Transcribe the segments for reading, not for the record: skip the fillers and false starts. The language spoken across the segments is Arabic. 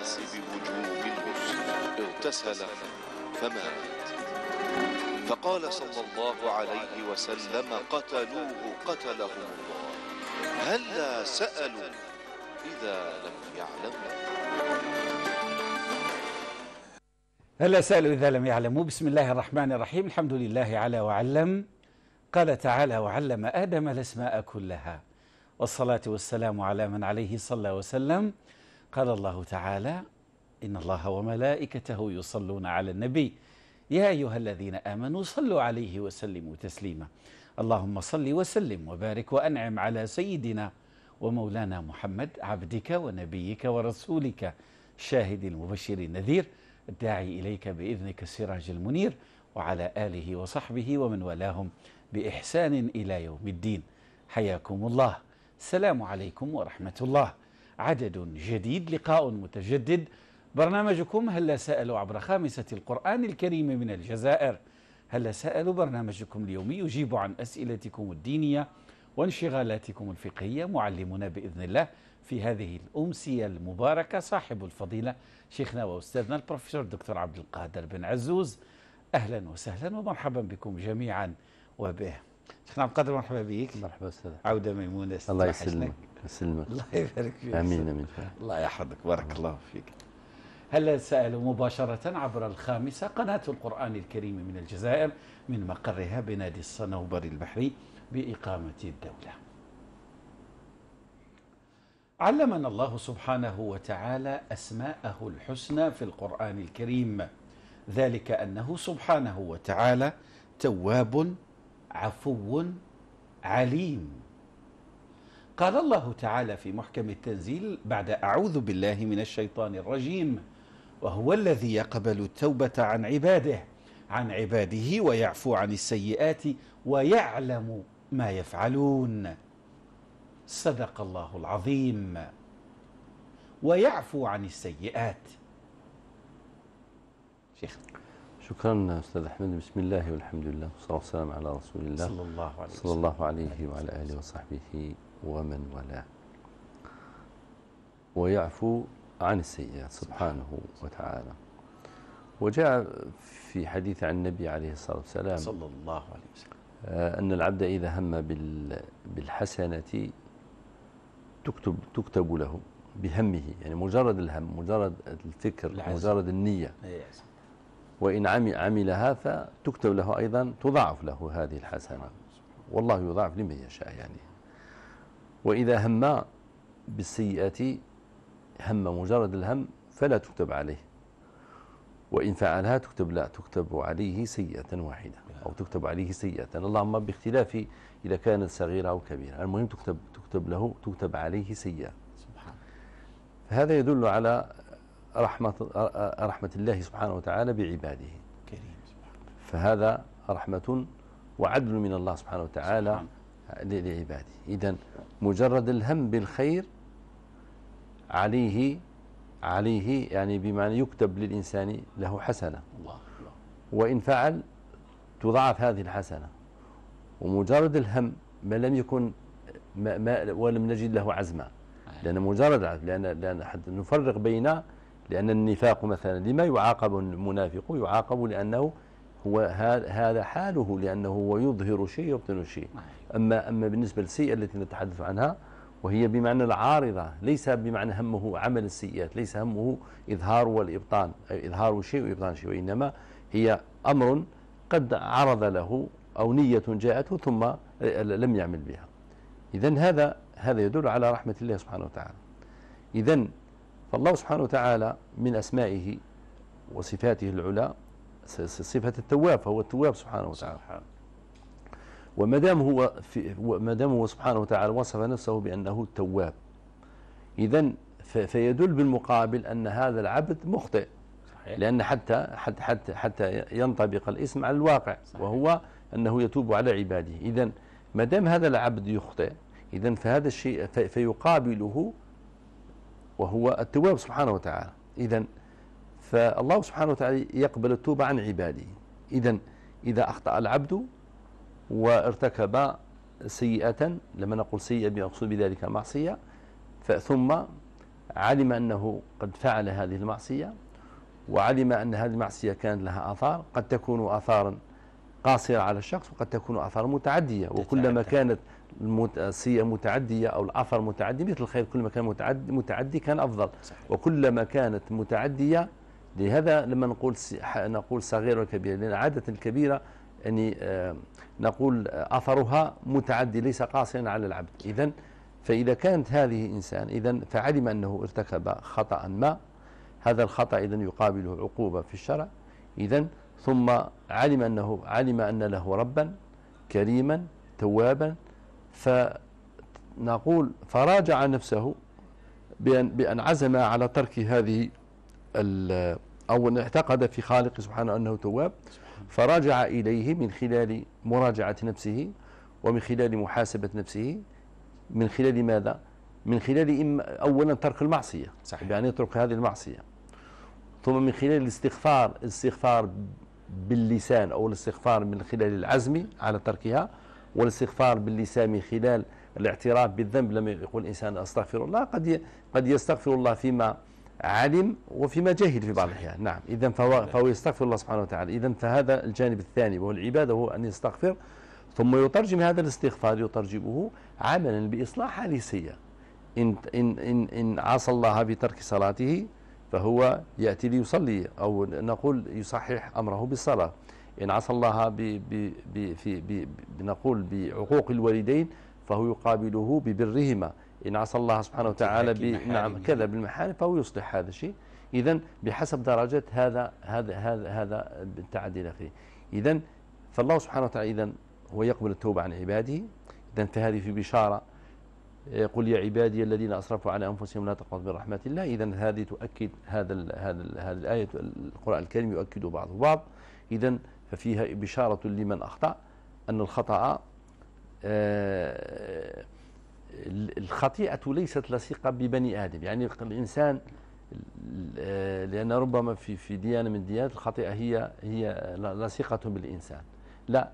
الناس بوجوب الغسل، اغتسل فمات. فقال صلى الله عليه وسلم: قتلوه قتلهم الله، هلا سألوا إذا لم يعلموا. هلا سألوا إذا لم يعلموا. بسم الله الرحمن الرحيم. الحمد لله على وعلم. قال تعالى: وعلم آدم الأسماء كلها، والصلاة والسلام على من عليه صلى وسلم. قال الله تعالى: إن الله وملائكته يصلون على النبي يا أيها الذين آمنوا صلوا عليه وسلموا تسليما. اللهم صل وسلم وبارك وأنعم على سيدنا ومولانا محمد، عبدك ونبيك ورسولك، الشاهد المبشر النذير، الداعي إليك بإذنك السراج المنير، وعلى آله وصحبه ومن والاهم بإحسان إلى يوم الدين. حياكم الله. السلام عليكم ورحمة الله. عدد جديد، لقاء متجدد، برنامجكم هلا سألوا عبر خامسة القرآن الكريم من الجزائر. هلا سألوا برنامجكم اليومي يجيب عن أسئلتكم الدينية وانشغالاتكم الفقهية. معلمنا بإذن الله في هذه الأمسية المباركة صاحب الفضيلة شيخنا وأستاذنا البروفيسور الدكتور عبد القادر بن عزوز. أهلا وسهلا ومرحبا بكم جميعا وبه. شيخنا عبد القادر، مرحبا بك. مرحبا أستاذ. عودة ميمونة. الله يسلمك. الله يبارك فيك. آمين آمين. الله يحفظك، بارك الله فيك. هلا سألوا مباشرة عبر الخامسة، قناة القرآن الكريم من الجزائر، من مقرها بنادي الصنوبر البحري بإقامة الدولة. علمنا الله سبحانه وتعالى أسماءه الحسنى في القرآن الكريم، ذلك أنه سبحانه وتعالى تواب عفو عليم. قال الله تعالى في محكم التنزيل بعد أعوذ بالله من الشيطان الرجيم: وهو الذي يقبل التوبة عن عباده ويعفو عن السيئات ويعلم ما يفعلون. صدق الله العظيم. ويعفو عن السيئات. شيخ. شكرا أستاذ أحمد. بسم الله والحمد لله والصلاة والسلام على رسول الله صلى الله عليه وعلى آله وصحبه ومن والاه. ويعفو عن السيئات سبحانه وتعالى. وجاء في حديث عن النبي عليه الصلاة والسلام صلى الله عليه وسلم أن العبد إذا هم بالحسنة تكتب له بهمه، يعني مجرد الهم، مجرد الفكر، مجرد النية، وإن عملها فتكتب له أيضا، تضاعف له هذه الحسنة، والله يضاعف لمن يشاء يعني. وإذا هم بالسيئة، هم مجرد الهم، فلا تكتب عليه، وإن فعلها تكتب عليه سيئة واحدة، أو تكتب عليه سيئة، اللهم باختلاف إذا كانت صغيرة أو كبيرة، المهم تكتب عليه سيئة. فهذا يدل على رحمة الله سبحانه وتعالى بعباده. فهذا رحمة وعدل من الله سبحانه وتعالى لعباده. إذن مجرد الهم بالخير عليه يعني بمعنى يكتب للإنسان له حسنة، وإن فعل تضاعف هذه الحسنة. ومجرد الهم ما لم يكن ولم نجد له عزما، لأن مجرد لأن حتى نفرق بين، لأن النفاق مثلا لما يعاقب المنافق؟ يعاقب لأنه هو هذا حاله، لأنه هو يظهر شيء يبطن شيء. أما بالنسبة للسيئة التي نتحدث عنها، وهي بمعنى العارضة، ليس بمعنى همه عمل السيئات، ليس همه إظهار والإبطان، إظهار شيء وإبطان شيء، وإنما هي أمر قد عرض له أو نية جاءته ثم لم يعمل بها. إذن هذا يدل على رحمة الله سبحانه وتعالى. إذن فالله سبحانه وتعالى من أسمائه وصفاته العلى صفة التواب، فهو التواب سبحانه وتعالى. وما دام هو سبحانه وتعالى وصف نفسه بأنه التواب، إذن فيدل بالمقابل أن هذا العبد مخطئ، لأن حتى ينطبق الاسم على الواقع، وهو أنه يتوب على عباده. إذن ما دام هذا العبد يخطئ، إذن فهذا الشيء فيقابله وهو التواب سبحانه وتعالى. إذن فالله سبحانه وتعالى يقبل التوبة عن عباده. إذن إذا أخطأ العبد وارتكب سيئة، لما نقول سيئة بنقصد بذلك معصية، ثم علم أنه قد فعل هذه المعصية، وعلم أن هذه المعصية كانت لها آثار، قد تكون آثارا قاصرة على الشخص وقد تكون آثار متعدية، وكلما كانت السيئة متعدية أو الأثر متعدي مثل الخير، كلما كان متعدي كان أفضل. صحيح. وكلما كانت متعدية، لهذا لما نقول صغير وكبير، لأن عادة الكبيرة يعني نقول أثرها متعدي ليس قاصرا على العبد. إذن فإذا كانت هذه إنسان إذن فعلم أنه ارتكب خطأ ما، هذا الخطأ إذن يقابله عقوبة في الشرع. إذن ثم علم أن له ربا كريما توابا، فنقول فراجع نفسه بأن عزم على ترك هذه أو أن اعتقد في خالق سبحانه أنه تواب، فراجع إليه من خلال مراجعة نفسه ومن خلال محاسبة نفسه. من خلال ماذا؟ من خلال أولا ترك المعصية، يعني يترك هذه المعصية، ثم من خلال الاستغفار باللسان أو الاستغفار من خلال العزم على تركها، والاستغفار باللسان من خلال الاعتراف بالذنب. لما يقول الإنسان أستغفر الله، قد يستغفر الله فيما علم وفيما جهل في بعض الأحيان. نعم، إذن فهو يستغفر الله سبحانه وتعالى. إذن فهذا الجانب الثاني وهو العبادة، وهو أن يستغفر، ثم يترجم هذا الاستغفار يترجمه عملا بإصلاح هذه السيئة. إن عصى الله بترك صلاته فهو يأتي ليصلي، أو نقول يصحح أمره بالصلاة. إن عصى الله نقول بعقوق الوالدين فهو يقابله ببرهما. إن عصى الله سبحانه وتعالى نعم كذا بالمحارم فهو يصلح هذا الشيء. إذن بحسب درجة هذا التعدي إلى آخره. إذن فالله سبحانه وتعالى إذن هو يقبل التوبة عن عباده. إذن فهذه في بشارة، قل يا عبادي الذين أسرفوا على أنفسهم لا تقنطوا من رحمة الله. إذن هذه تؤكد هذه الآية، القرآن الكريم يؤكد بعضه بعض. إذن ففيها بشارة لمن أخطأ أن الخطأ الخطيئة ليست لصيقة ببني آدم، يعني الإنسان، لأن ربما في ديانة من الديانات الخطيئة هي لصيقة بالإنسان. لا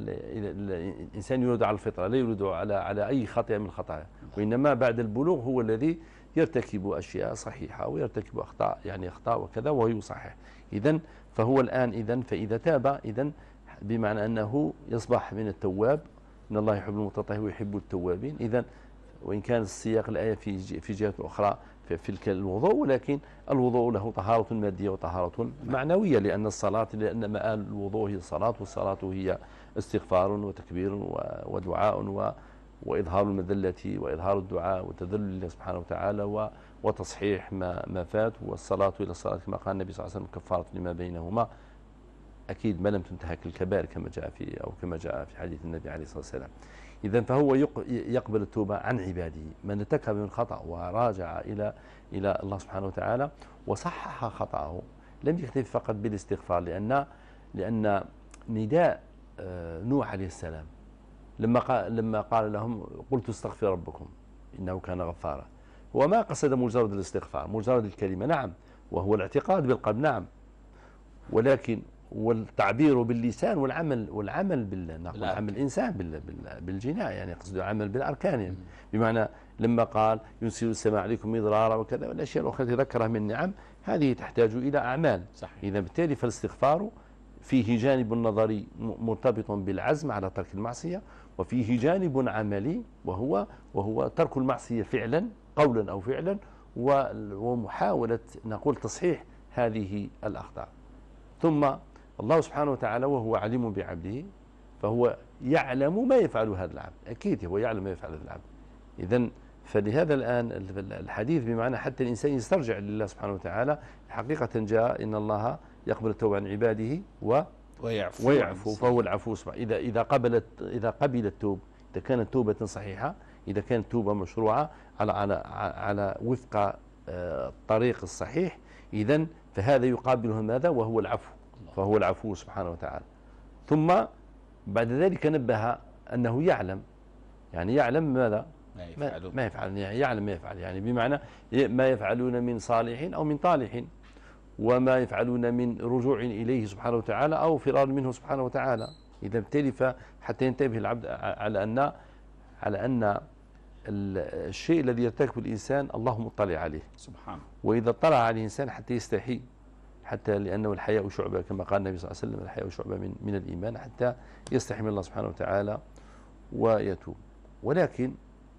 الإنسان يولد على الفطرة، لا يولد على أي خطيئة من الخطايا، وإنما بعد البلوغ هو الذي يرتكب أشياء صحيحة ويرتكب أخطاء، يعني أخطاء وكذا وهو يصحح. إذن فهو الآن إذن فإذا تاب إذن بمعنى أنه يصبح من التواب، إن الله يحب المتطهرين ويحب التوابين. إذن وإن كان السياق الآية في جهة أخرى في الوضوء، ولكن الوضوء له طهارة مادية وطهارة معنوية، لأن مآل الوضوء هي الصلاة، والصلاة هي استغفار وتكبير ودعاء وإظهار المذلة وإظهار الدعاء وتذلل لله سبحانه وتعالى وتصحيح ما فات، والصلاة إلى الصلاة كما قال النبي صلى الله عليه وسلم كفارة لما بينهما، أكيد ما لم تنتهك الكبائر كما جاء في حديث النبي عليه الصلاة والسلام. إذن فهو يقبل التوبة عن عباده من ارتكب من خطأ وراجع إلى الله سبحانه وتعالى وصحح خطأه. لم يكتفي فقط بالاستغفار، لأن نداء نوح عليه السلام لما قال لهم قلت استغفر ربكم إنه كان غفارا، هو ما قصد مجرد الاستغفار، مجرد الكلمة، نعم، وهو الاعتقاد بالقلب، نعم، ولكن والتعبير باللسان والعمل نقول عمل الإنسان بالجناء، يعني قصد عمل بالأركان، بمعنى لما قال ينزل السماء عليكم مضرارا وكذا والأشياء الأخرى ذكرها من نعم، هذه تحتاج إلى أعمال. إذا بالتالي فالاستغفار فيه جانب نظري مرتبط بالعزم على ترك المعصية، وفيه جانب عملي وهو ترك المعصية فعلا قولا أو فعلا، ومحاولة نقول تصحيح هذه الأخطاء. ثم الله سبحانه وتعالى وهو عليم بعبده، فهو يعلم ما يفعل هذا العبد، أكيد هو يعلم ما يفعل هذا العبد. إذن فلهذا الآن الحديث بمعنى حتى الإنسان يسترجع لله سبحانه وتعالى، حقيقة جاء إن الله يقبل التوبة عن عباده ويعفو فهو العفو سبحانه. إذا قبل التوب، إذا كانت توبة صحيحة، إذا كانت توبة مشروعة على وفق الطريق الصحيح، إذن فهذا يقابله ماذا؟ وهو العفو، فهو العفو سبحانه وتعالى. ثم بعد ذلك نبه أنه يعلم، يعني يعلم ماذا؟ ما يفعل، يعني يعلم ما يفعل، يعني بمعنى ما يفعلون من صالح أو من طالح، وما يفعلون من رجوع إليه سبحانه وتعالى أو فرار منه سبحانه وتعالى. إذا بالتالي حتى ينتبه العبد على أن الشيء الذي يرتكبه الإنسان الله مطلع عليه سبحانه. وإذا اطلع عليه الإنسان حتى يستحي، حتى لأنه الحياء شعبة كما قال النبي صلى الله عليه وسلم، الحياء شعبة من الإيمان، حتى يستحي من الله سبحانه وتعالى ويتوب. ولكن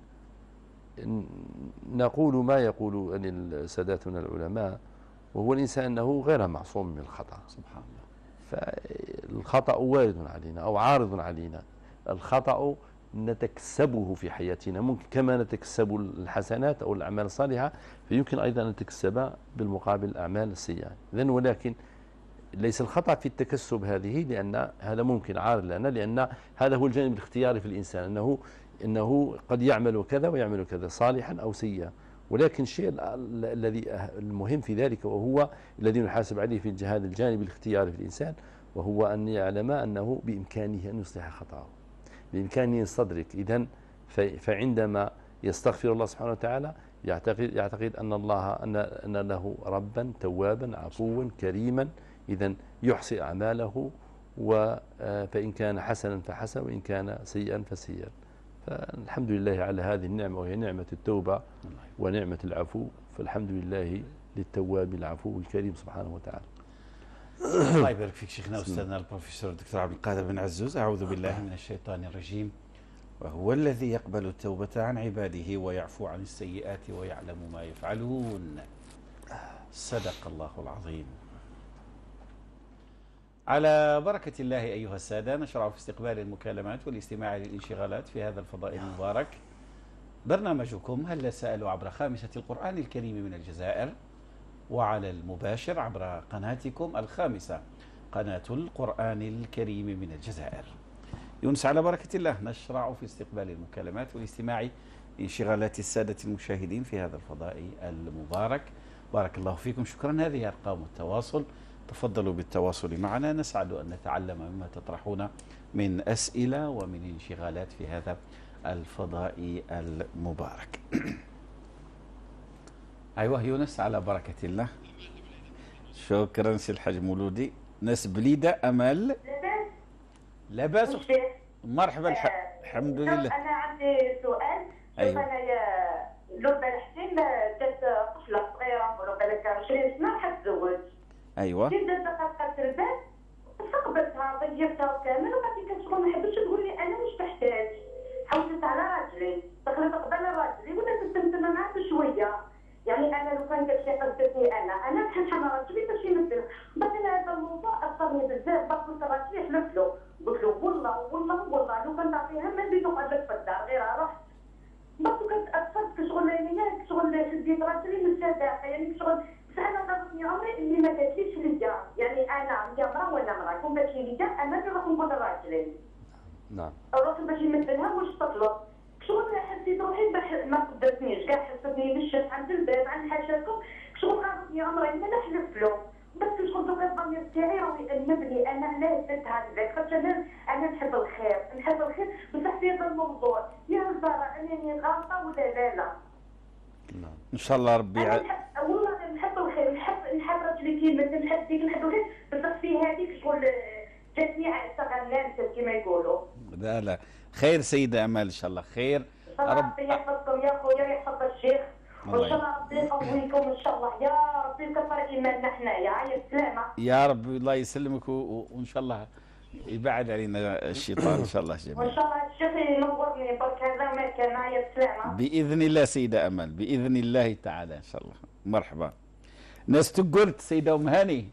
نقول ما يقول ساداتنا العلماء، وهو الإنسان أنه غير معصوم من الخطأ. سبحان الله. فالخطأ وارد علينا أو عارض علينا. الخطأ نتكسبه في حياتنا، ممكن كما نتكسب الحسنات أو الأعمال الصالحة فيمكن أيضا أن نتكسب بالمقابل الأعمال السيئة. إذن ولكن ليس الخطأ في التكسب هذه، لأن هذا ممكن عارض لنا، لأن هذا هو الجانب الاختياري في الإنسان، أنه قد يعمل كذا ويعمل كذا صالحا أو سيئا. ولكن الشيء الذي المهم في ذلك وهو الذي نحاسب عليه في هذا الجانب الاختياري في الإنسان، وهو أن يعلم أنه بإمكانه أن يصلح خطأه، بإمكانه أن يستدرك. إذن فعندما يستغفر الله سبحانه وتعالى يعتقد أن له ربا توابا عفوا كريما، إذن يحصي أعماله، فإن كان حسنا فحسن وإن كان سيئا فسيئا. فالحمد لله على هذه النعمة، وهي نعمة التوبة ونعمة العفو. فالحمد لله للتواب العفو الكريم سبحانه وتعالى. الله يبارك فيك شيخنا أستاذنا البروفيسور الدكتور عبد القادر بن عزوز. أعوذ بالله من الشيطان الرجيم. وهو الذي يقبل التوبة عن عباده ويعفو عن السيئات ويعلم ما يفعلون. صدق الله العظيم. على بركة الله أيها السادة، نشرع في استقبال المكالمات والاستماع للانشغالات في هذا الفضاء المبارك. برنامجكم هل سألوا عبر خامسة القرآن الكريم من الجزائر، وعلى المباشر عبر قناتكم الخامسة قناة القرآن الكريم من الجزائر. يونس على بركة الله نشرع في استقبال المكالمات والاستماع لانشغالات السادة المشاهدين في هذا الفضاء المبارك. بارك الله فيكم. شكرا. هذه أرقام التواصل، تفضلوا بالتواصل معنا، نسعد أن نتعلم مما تطرحون من أسئلة ومن انشغالات في هذا الفضاء المبارك. أيوة يونس على بركة الله. شكرا سي الحاج مولودي. ناس بليدة أمل لاباس. مرحبا. الحمد لله. أنا عندي سؤال. أيوة. أنا لو حسين جات طفلة صغيرة ولو بالك 20 سنة حتزوج. أيوة. كي جات دقات الباب استقبلتها ضيفتها كامل، وبعدين كتشغل ما حبتش تقول لي أنا مش بحتاج. حوست على راجلي، دخلت قبل راجلي ولا تستمتع معاه بشوية. يعني أنا لو كان داكشي قصدتني أنا بحال أنا راجلي باش يمثل. بعدين هذا الموضوع أثرني بزاف، قلت راجلي حلف له، قلت له والله لو كان تعطيها ما بدي نقعد لك في الدار غير رحت. برضو كتأثرت كشغل يعني كشغل شديت راجلي من الصداقة، يعني كشغل بس أنا ضربتني عمري اللي ما قالتليش ليا، يعني أنا هي مرا وأنا مرا، كون قالت لي ليا أنا اللي راح نقول لراجلي. نعم. رحت باش يمثلها واش تطلب. شغل حسيت روحي ما قدرتنيش كاع، حسيتني بالشات عند الباب عند حاشاكم، شغل غرضني عمري ما نحلف له. بس شغل دوك الضمير تاعي راه يأنبني انا علاش درت هكذاك، خاطر انا نحب الخير بصح في هذا الموضوع يا زهره انني غلطه ولا لا. نعم. ان شاء الله ربي والله نحب الخير، نحب راجلي كيما نحب ديك نحب الخير، بصح في هذيك شغل جاتني استغلال كما يقولوا. لا خير سيدة أمال، إن شاء الله خير. ربي يحفظكم يا خويا ويحفظ الشيخ، وإن شاء الله ربي يقويكم إن شاء الله يا ربي، ويكثر إيماننا حنايا. يا السلامة. يا رب الله يسلمك، وإن شاء الله يبعد علينا الشيطان إن شاء الله جميعا. وإن شاء الله الشيخ ينورني برك هذا ما كان. يا السلامة. بإذن الله سيدة أمل، بإذن الله تعالى إن شاء الله. مرحبا. ناس تقولت سيدة أم هاني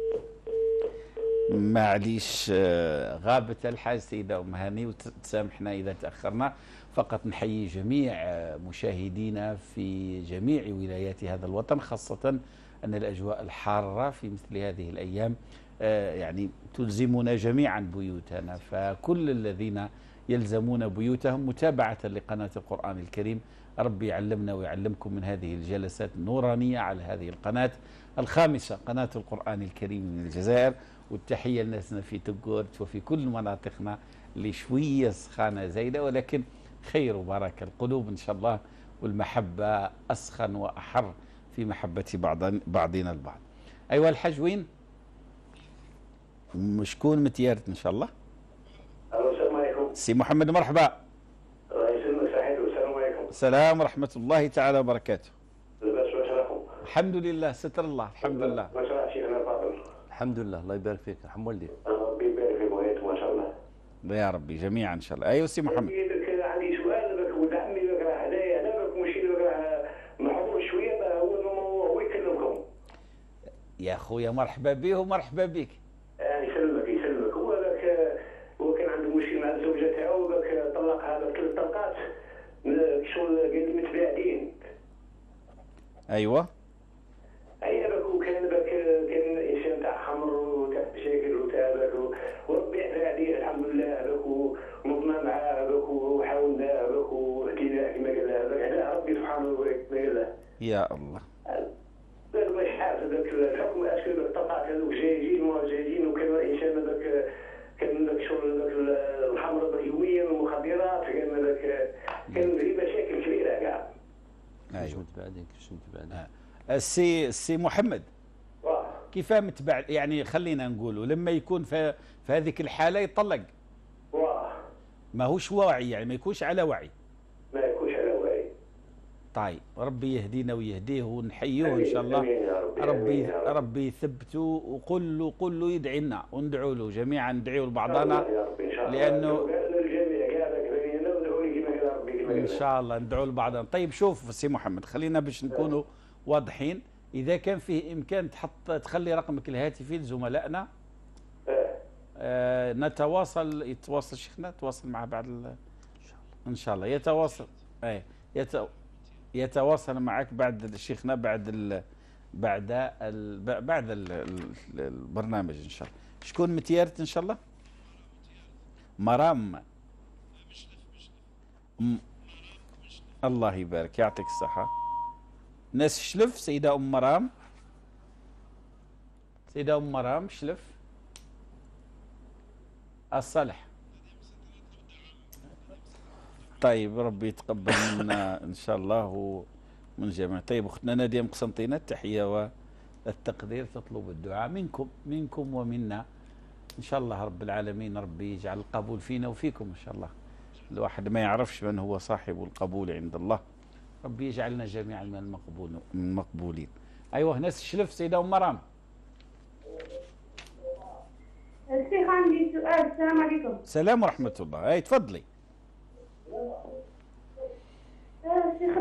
معليش غابت الحاج سيدة أم هاني، وتسامحنا إذا تأخرنا. فقط نحيي جميع مشاهدينا في جميع ولايات هذا الوطن، خاصة أن الأجواء الحارة في مثل هذه الأيام يعني تلزمنا جميعا بيوتنا، فكل الذين يلزمون بيوتهم متابعة لقناة القرآن الكريم، ربي يعلمنا ويعلمكم من هذه الجلسات النورانية على هذه القناة الخامسة، قناة القرآن الكريم من الجزائر. والتحية لناسنا في تقورت وفي كل مناطقنا اللي شوية سخانة زايدة، ولكن خير وبركة القلوب إن شاء الله، والمحبة أسخن وأحر في محبة بعضنا البعض. أيوة الحاج وين؟ شكون متيارت إن شاء الله؟ السلام عليكم. سي محمد مرحبا. الله يسلمك سعيد. والسلام عليكم. السلام ورحمة الله تعالى وبركاته. لاباس واش راكم؟ الحمد لله، ستر الله، الحمد لله. واش راه شيخنا الفاضل؟ الحمد لله، الله يبارك فيك، يرحم والديك. ربي يبارك في بغيتكم ما شاء الله. يا ربي جميعا إن شاء الله. أيوة سي محمد. عندي سؤال لك ولد عمي لك راه هنايا هنا لك مشي لك راه محظوظ شويه هو يكلمكم. يا خويا مرحبا به ومرحبا بك. يسلمك هو كان عنده مشكل مع الزوجه تاعو طلقها 3 طلقات شغل قال لي متباعدين. أيوة. وكان كان انسان تاع خمر وتاع مشاكل وتاع وربي عفا عليه الحمد لله ونضنا معاه وحاولنا وهديناه كما قال له هذا ربي سبحانه وتعالى كما قال له. يا الله. باش حاف الحكم اشكال طلقات هذوك جايين وكان انسان كان شغل الخمر يوميا والمخدرات كان في مشاكل كبيره كاع. أيوة. كيفاش متباعدين؟ السي محمد، كيف متباعد؟ يعني خلينا نقولوا لما يكون في هذيك الحالة يطلق. ما هوش واعي، يعني ما يكونش على وعي. طيب ربي يهدينا ويهديه ونحيوه ان شاء الله. ربي يثبته، وقل له يدعي لنا وندعوا له جميعا، ندعوا لبعضنا لانه ان شاء الله ندعوا لبعضنا. طيب شوف سي محمد، خلينا باش نكونوا واضحين، اذا كان فيه امكان تخلي رقمك الهاتفي لزملائنا يتواصل شيخنا، تواصل مع بعض ان شاء الله يتواصل معك بعد شيخنا بعد البرنامج ان شاء الله. شكون متيارت ان شاء الله؟ مرام. الله يبارك، يعطيك الصحة. ناس شلف، سيدة أم مرام، سيدة أم مرام شلف الصالح. طيب ربي يتقبل منا ان شاء الله ومن جميع. طيب اختنا ناديه من قسنطينه، التحيه والتقدير، تطلب الدعاء منكم ومنا ان شاء الله رب العالمين. ربي يجعل القبول فينا وفيكم ان شاء الله. الواحد ما يعرفش من هو صاحب القبول عند الله. ربي يجعلنا جميعا من المقبولين. ايوه ناس الشلف، سيده ام مرام. الشيخ عندي سؤال. السلام عليكم. السلام ورحمه الله. اي تفضلي. شيخ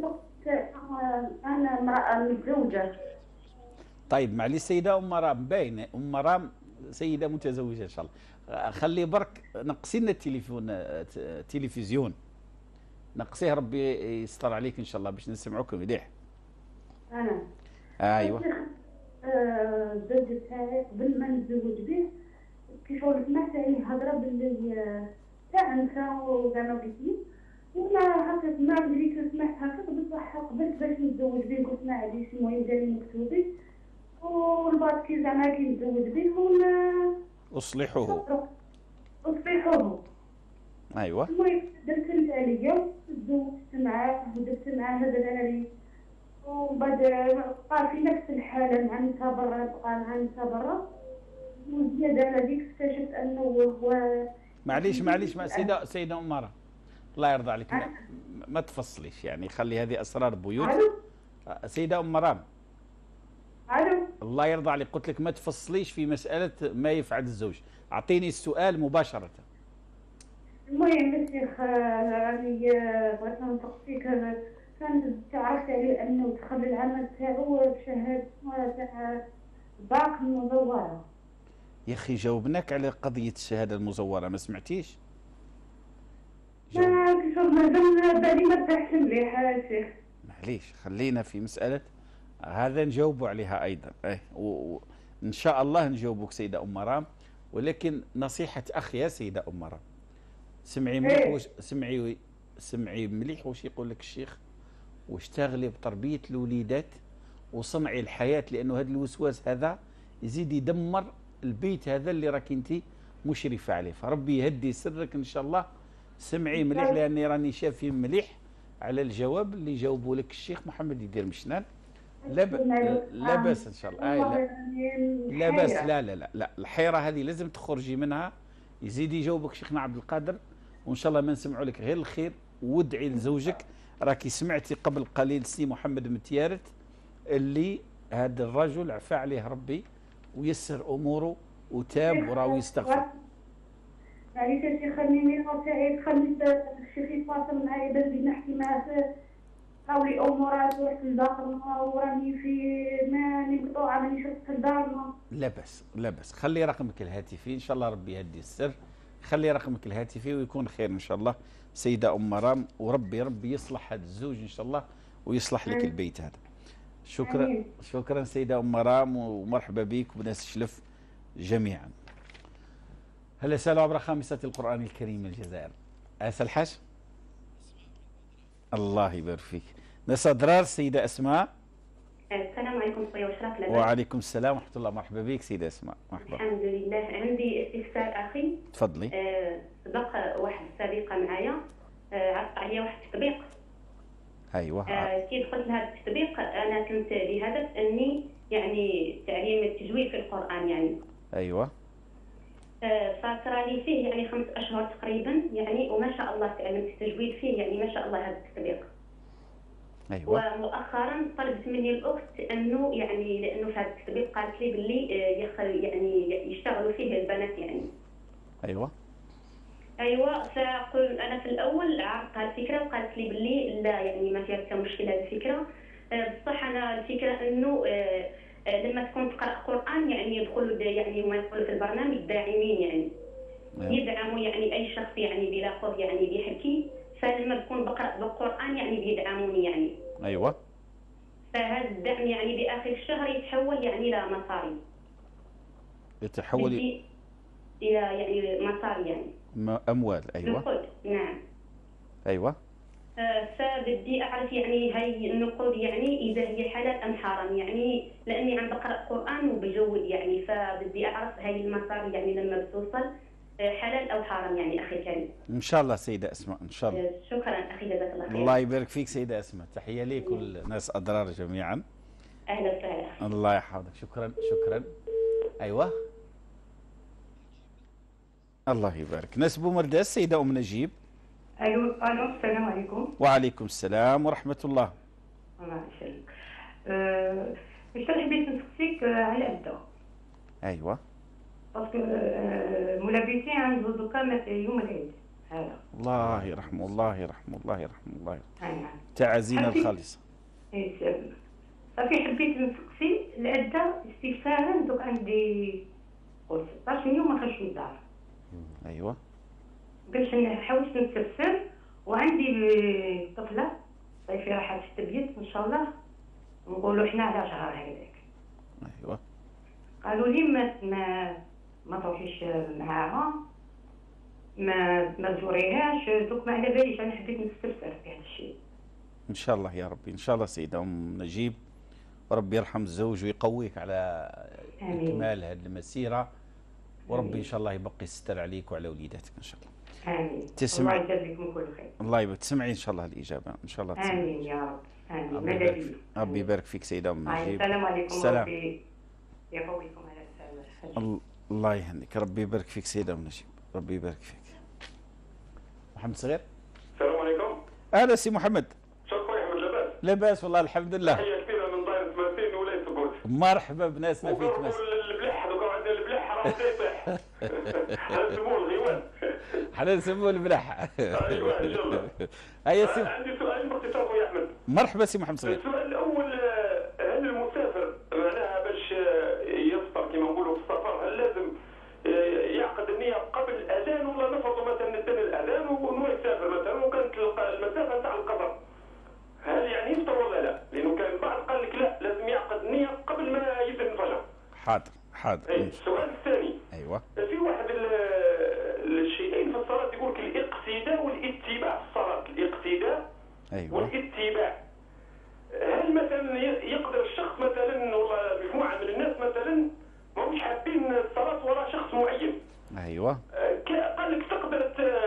أنا امرأة متزوجة. طيب معليش سيدة أم مرام باينة، أم مرام سيدة متزوجة إن شاء الله. خلي برك نقصي لنا التلفزيون نقصيه، ربي يستر عليك إن شاء الله باش نسمعوك مليح. أنا أيوة. الزوج تاعي قبل ما نتزوج به كيف سمعت عليه هضرة باللي تاع نساء وزعما بكي، ولا هكا ما بديت سمعت هكا بصح قبلت باش نتزوج به قلت ما عاديش المهم جاني مكتوبي، والبعد كي زعما كي نتزوج به أصلحوه. أيوة. المهم درت عليا تزوجت معاه ودرت معاه هذا العريس، وبعد بقى في نفس الحالة مع نساء برا، بقى مع نساء برا، وزيادة على ذيك اكتشفت أنه هو معليش ما سيدة أم مرام الله يرضى عليك ما تفصليش، يعني خلي هذه أسرار بيوت. سيدة أم مرام. الله يرضى عليك، قلت لك ما تفصليش في مسألة ما يفعل الزوج، أعطيني السؤال مباشرة. المهم الشيخ يعني بغيت ننطق فيك، كانت تعرفت عليه أنه دخل العمل تاعو بشهادة تاع باق مزورة. يا أخي جاوبناك على قضية الشهادة المزورة، ما سمعتيش؟ ما كيفاش مازال بالي ما ارتاحش مليح يا شيخ. معليش خلينا في مسألة هذا نجاوبوا عليها أيضا. وإن شاء الله نجاوبك سيدة أم مرام، ولكن نصيحة أخ يا سيدة أم مرام، سمعي مليح سمعي مليح واش يقول لك الشيخ، واشتغلي بتربية الوليدات وصنعي الحياة، لأنه هذا الوسواس هذا يزيد يدمر البيت هذا اللي راك انت مشرفة عليه. فربي يهدي سرك إن شاء الله. سمعي مليح لأني راني شافي مليح على الجواب اللي جاوبه لك الشيخ محمد يدير مشنان. لا بأس إن شاء الله. لا بأس. لا الحيرة هذه لازم تخرجي منها. يزيد يجاوبك شيخنا عبد القادر، وإن شاء الله ما نسمعوا لك غير الخير. وادعي لزوجك، راكي سمعتي قبل قليل سي محمد متيارت اللي هذا الرجل عفى عليه ربي ويسر اموره وتاب وراهو يستغفر. معليش يا شيخ خليني نصيحة، خلي الشيخ يتواصل معايا باش نحكي معاه قولي امورات ورحت لدارنا وراني في ماني مقطوعه ماني شفت لدارنا. لا بس لا بس، خلي رقمك الهاتفي ان شاء الله ربي يهدي السر. خلي رقمك الهاتفي ويكون خير ان شاء الله سيده ام مرام، وربي يصلح هذا الزوج ان شاء الله ويصلح لك البيت هذا. شكرا شكرا سيده ام مرام ومرحبا بك وبناس شلف جميعا. هلا سالوا عبر خامسة القرآن الكريم الجزائر. أسأل الحاج الله يبارك فيك. ناس أضرار سيدة أسماء. السلام عليكم خويا وشراك لاباس. وعليكم السلام ورحمة الله. مرحبا بك سيدة أسماء. مرحبا. الحمد لله. عندي استفسار أخي. تفضلي. سبق واحد السابقة معايا عرضت عليا واحد التطبيق. أيوه. كي دخلت لهذا التطبيق أنا كنت بهدف أني يعني تعليم التجويد في القرآن يعني. أيوه. فصار لي فيه يعني 5 أشهر تقريبا يعني، وما شاء الله تعلمت التجويد فيه يعني ما شاء الله هذا التطبيق. أيوه. ومؤخرا طلبت مني الأخت أنه يعني لأنه في هذا التطبيق قالت لي باللي يعني يشتغلوا فيه البنات يعني. أيوه. أيوه. فقل أنا في الأول عرضتها الفكرة وقالت لي باللي لا يعني ما فيها حتى مشكلة هذه الفكرة. بصح أنا الفكرة أنه لما تكون تقرأ قرآن يعني يدخلوا يعني هما يدخلوا في البرنامج داعمين يعني. يدعموا يعني أي شخص يعني بلا قوة يعني بيحكي، فلما بكون بقرأ بالقرآن يعني بيدعموني يعني. أيوه. فهذا الدعم يعني بآخر الشهر يتحول يعني إلى مصاري. يتحول إلى يعني مصاري يعني. أموال. أيوه. نقود. نعم. أيوه. فبدي أعرف يعني هاي النقود يعني إذا هي حلال أم حرام يعني، لأني عم بقرأ قرآن وبجود يعني، فبدي أعرف هاي المصاري يعني لما بتوصل حلال أو حرام يعني أخي الكريم. إن شاء الله سيدة أسماء إن شاء الله. شكرا أخي جزاك الله خير. الله يبارك فيك سيدة أسماء. تحية لي كل ناس أضرار جميعا. أهلا وسهلا. الله يحفظك. شكرا شكرا. أيوه. الله يبارك. نسبو مرداس سيدة أم نجيب. الو السلام عليكم. وعليكم السلام ورحمة الله. الله يسلمك. واش حبيت نسقسيك على أبدا. أيوه. باسكو مولا بيتي عنده دوكا يوم العيد هذا. الله يرحمه الله يرحمه الله يرحمه الله يرحمه. نعم. تعازينا الخالصة. اي صافي حبيت نسقسي العدة استفسارا دوك عندي قول 16 يوم ما خرجتش من الدار. أيوه. باش حاولت نستفسر وعندي طفلة صيفي راحت في التبييت ان شاء الله، نقولوا حنا على شهر هذاك. أيوه. قالوا لي ما تروحيش معاها، ما تزوريهاش، دوك ما على باليش، انا حبيت نستفسر في هذا الشيء. إن شاء الله يا ربي إن شاء الله سيدة أم نجيب، وربي يرحم الزوج ويقويك على إكمال هذه المسيرة، وربي إن شاء الله يبقي الستر عليك وعلى وليداتك إن شاء الله. آمين. تسمع الله يجزيكم كل خير. الله يبارك. تسمعي إن شاء الله الإجابة إن شاء الله. تسمعي. آمين يا رب. آمين. مدد. ربي يبارك فيك سيدة أم نجيب. السلام عليكم. السلام. ربي يقويكم على السلامة. الله يهنيك. ربي يبارك فيك سيدة أم نجيب. ربي يبارك فيك. محمد صغير. السلام عليكم. أهلا سي محمد. شكرا خويا احمد. لاباس؟ لاباس والله الحمد لله. تحية كبيرة من دايرة تماسين ولاية سبوت. مرحبا بناسنا في تماسين. البلح دوكا عندنا البلح راه بدا يطيح. هذا نسموه الغيوان. حنا نسموه البلح. ايوه ان شاء الله. هيا سي. عندي سؤال باختصار خويا احمد. مرحبا سي محمد صغير. السؤال الاول، هل المسافر معناها باش يفطر كما نقولوا في السفر هل لازم يعقد النية قبل الأذان، ولا نفرضوا مثلا نستنى الأذان ونروح يسافر مثلا وكانت المسافة تاع القطر، هل يعني يفطر ولا لا؟ لأنه كان البعض قال لك لا لازم يعقد النية قبل ما يبدا الفجر. حاضر حاضر. السؤال الثاني. أيوه. في واحد الشيئين في الصلاة يقول لك الاقتداء والاتباع في الصلاة، الاقتداء أيوه. والاتباع. هل مثلا يقدر الشخص مثلا ولا مجموعة من الناس مثلا ما مش حابين الصلاة وراء شخص معين؟ ايوه. قال لك تقدر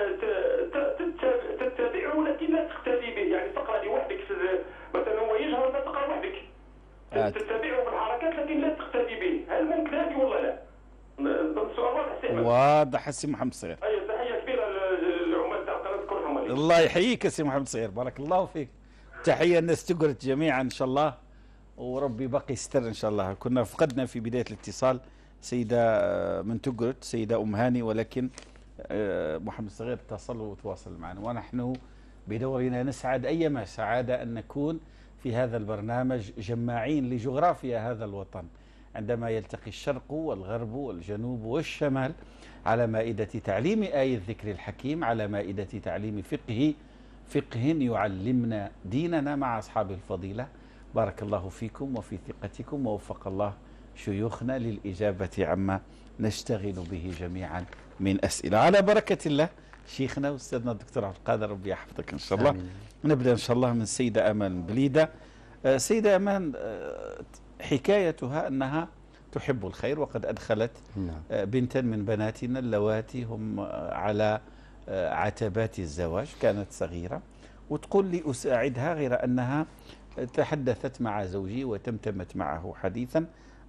تتبعه ولكن لا تقتدي به، يعني تقرا لوحدك مثلا هو يجهر انت تقرا وحدك. تتبعه بالحركات لكن لا تقتدي به، هل ممكن هذه ولا لا؟ السؤال واضح سي احمد. واضح سي محمد صغير. اي تحيه كبيره للعمال تاع قناه كلهم. الله يحييك يا سي محمد صغير، بارك الله فيك. تحية الناس تقعد جميعا إن شاء الله، وربي بقي يستر إن شاء الله. كنا فقدنا في بداية الاتصال سيدة من تقعد، سيدة أم هاني، ولكن محمد صغير اتصل وتواصل معنا، ونحن بدورنا نسعد أيما سعادة أن نكون في هذا البرنامج جماعين لجغرافيا هذا الوطن، عندما يلتقي الشرق والغرب والجنوب والشمال على مائدة تعليم آية الذكر الحكيم، على مائدة تعليم فقه يعلمنا ديننا مع أصحاب الفضيلة. بارك الله فيكم وفي ثقتكم، ووفق الله شيوخنا للإجابة عما نشتغل به جميعا من أسئلة. على بركة الله شيخنا وأستاذنا الدكتور عبد القادر، ربي يحفظك إن شاء الله. آمين. نبدأ إن شاء الله من سيدة أمان بليدة. سيدة أمان حكايتها أنها تحب الخير، وقد أدخلت بنتا من بناتنا اللواتي هم على عتبات الزواج، كانت صغيرة، وتقول لي أساعدها، غير أنها تحدثت مع زوجي وتمتمت معه حديثا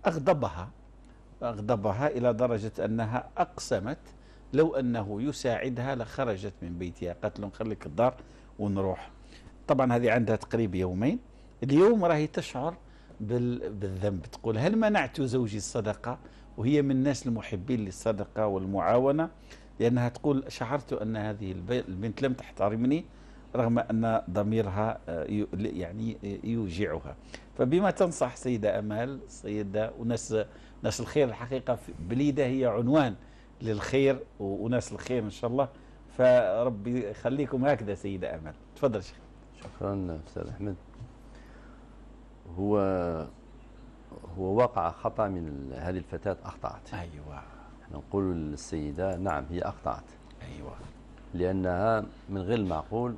أغضبها إلى درجة أنها أقسمت لو أنه يساعدها لخرجت من بيتها، قالت له خليك الدار ونروح. طبعا هذه عندها تقريبا يومين. اليوم راهي تشعر بالذنب، تقول هل منعت زوجي الصدقة؟ وهي من الناس المحبين للصدقة والمعاونة، لأنها تقول شعرت أن هذه البنت لم تحترمني رغم أن ضميرها يعني يوجعها. فبما تنصح سيدة أمال، سيدة وناس الخير، الحقيقة في بليدة هي عنوان للخير وناس الخير إن شاء الله، فربي يخليكم هكذا. سيدة أمال تفضل شيخ. شكرا أستاذ أحمد. هو وقع خطأ من هذه الفتاة، أخطأت. أيوة. نحن نقول للسيدة نعم هي أخطأت. أيوة. لأنها من غير المعقول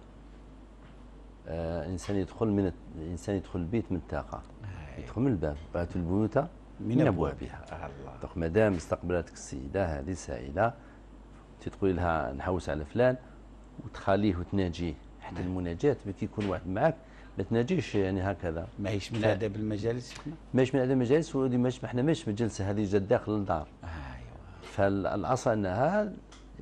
إنسان يدخل البيت من الطاقة. أيوة. يدخل من الباب، بات البيوت من أبوابها. الله. ما دام استقبلتك السيدة هذه سائلة، تقول لها نحوس على فلان وتخليه وتناجيه. حتى المناجاة كي يكون واحد معك ما تناجيش يعني هكذا. ماهيش من آداب المجالس. ماهيش من آداب المجالس، ودي احنا ماش من الجلسة هذه جد داخل الدار. أيوة. فالأصل أنها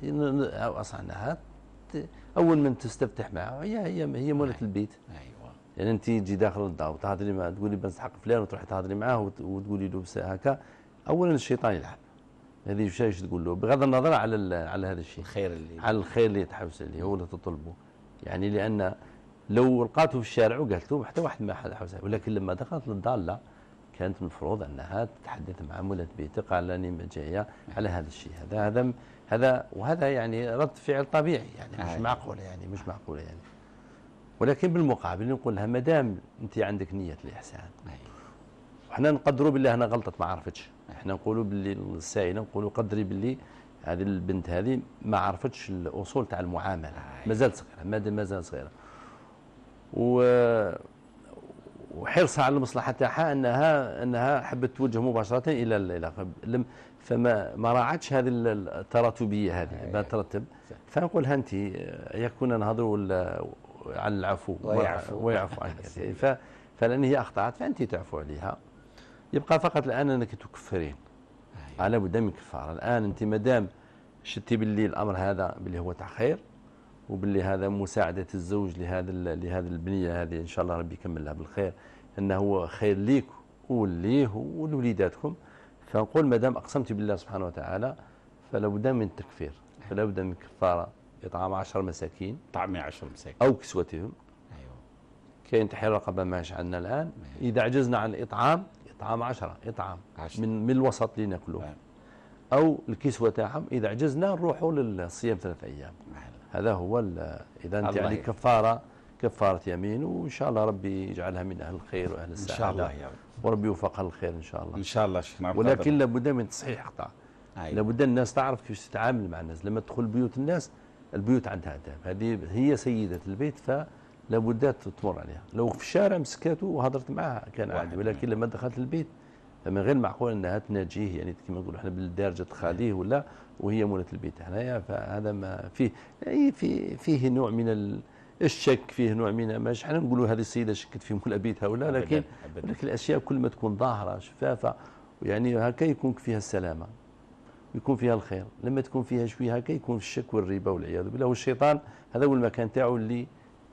أول من تستفتح معها هي مولة البيت. أيوة. يعني أنت تجي داخل الدار وتهضري معه، تقولي بنسحق فلان وتروحي تهضري معه وتقولي له هكا، أولا الشيطان يلعب. هذه وش تقول له بغض النظر على هذا الشيء، على الخير اللي تحوس اللي هو اللي تطلبه. يعني لأن لو لقاته في الشارع وقالت له حتى واحد ما حد حوس، ولكن لما دخلت للدار لا، كانت المفروض أنها تتحدث مع مولة بيتها، قال راني جاية على هذا الشيء، وهذا يعني رد فعل طبيعي، يعني مش معقولة، يعني ولكن بالمقابل نقول لها ما دام أنت عندك نية الإحسان، وحنا نقدروا بالله أنا غلطت ما عرفتش، احنا نقولوا باللي السائلة نقولوا قدري باللي هذه البنت هذه ما عرفتش الأصول تاع المعاملة، مازال صغيرة، مازال صغيرة، وحرصها على المصلحة تاعها انها حبت توجه مباشرة الى فما راعتش هذه التراتبية هذه ترتب. فنقول لها انت يكون نهضروا على العفو ويعفو عنك، فلان هي اخطأت فانت تعفو عليها. يبقى فقط الان انك تكفرين، على بد من كفاره. الان انت مادام شتي باللي الامر هذا باللي هو تاع خير، وباللي هذا مساعدة الزوج لهذه البنية هذه إن شاء الله ربي يكملها بالخير، أنه هو خير ليك وليه ولوليداتكم. فنقول ما دام أقسمت بالله سبحانه وتعالى فلا بد من التكفير، فلا بد من كفارة إطعام 10 مساكين، أو كسوتهم. أيوة. كاين تحرير رقبة ما عندنا الآن. إذا عجزنا عن إطعام 10 إطعام من الوسط اللي ناكلوه، أو الكسوة تاعهم. إذا عجزنا نروحوا للصيام 3 أيام. هذا هو إذا أنت يعني كفارة يمين، وإن شاء الله ربي يجعلها من أهل الخير وأهل السعادة إن شاء الله، وربي يوفقها للخير إن شاء الله. إن شاء الله شيخنا. ولكن لابد من تصحيح أخطاء. لابد الناس تعرف كيف تتعامل مع الناس. لما تدخل بيوت الناس، البيوت عندها آداب، هذه هي سيدة البيت فلابد تمر عليها. لو في الشارع مسكاته وهضرت معها كان عادي، ولكن لما دخلت البيت فمن غير معقول أنها تناجيه، يعني كما نقولوا احنا بالدارجة تخاليه ولا وهي مولة البيت هنايا. فهذا ما فيه فيه نوع من الشك، فيه نوع من ماش احنا نقولوا هذه السيدة شكت في مولى بيتها ولا، لكن الأشياء كل ما تكون ظاهرة شفافة يعني هكا يكون فيها السلامة، يكون فيها الخير. لما تكون فيها شوية هكا يكون الشك والريبة والعياذ بالله، والشيطان هذا هو المكان تاعو اللي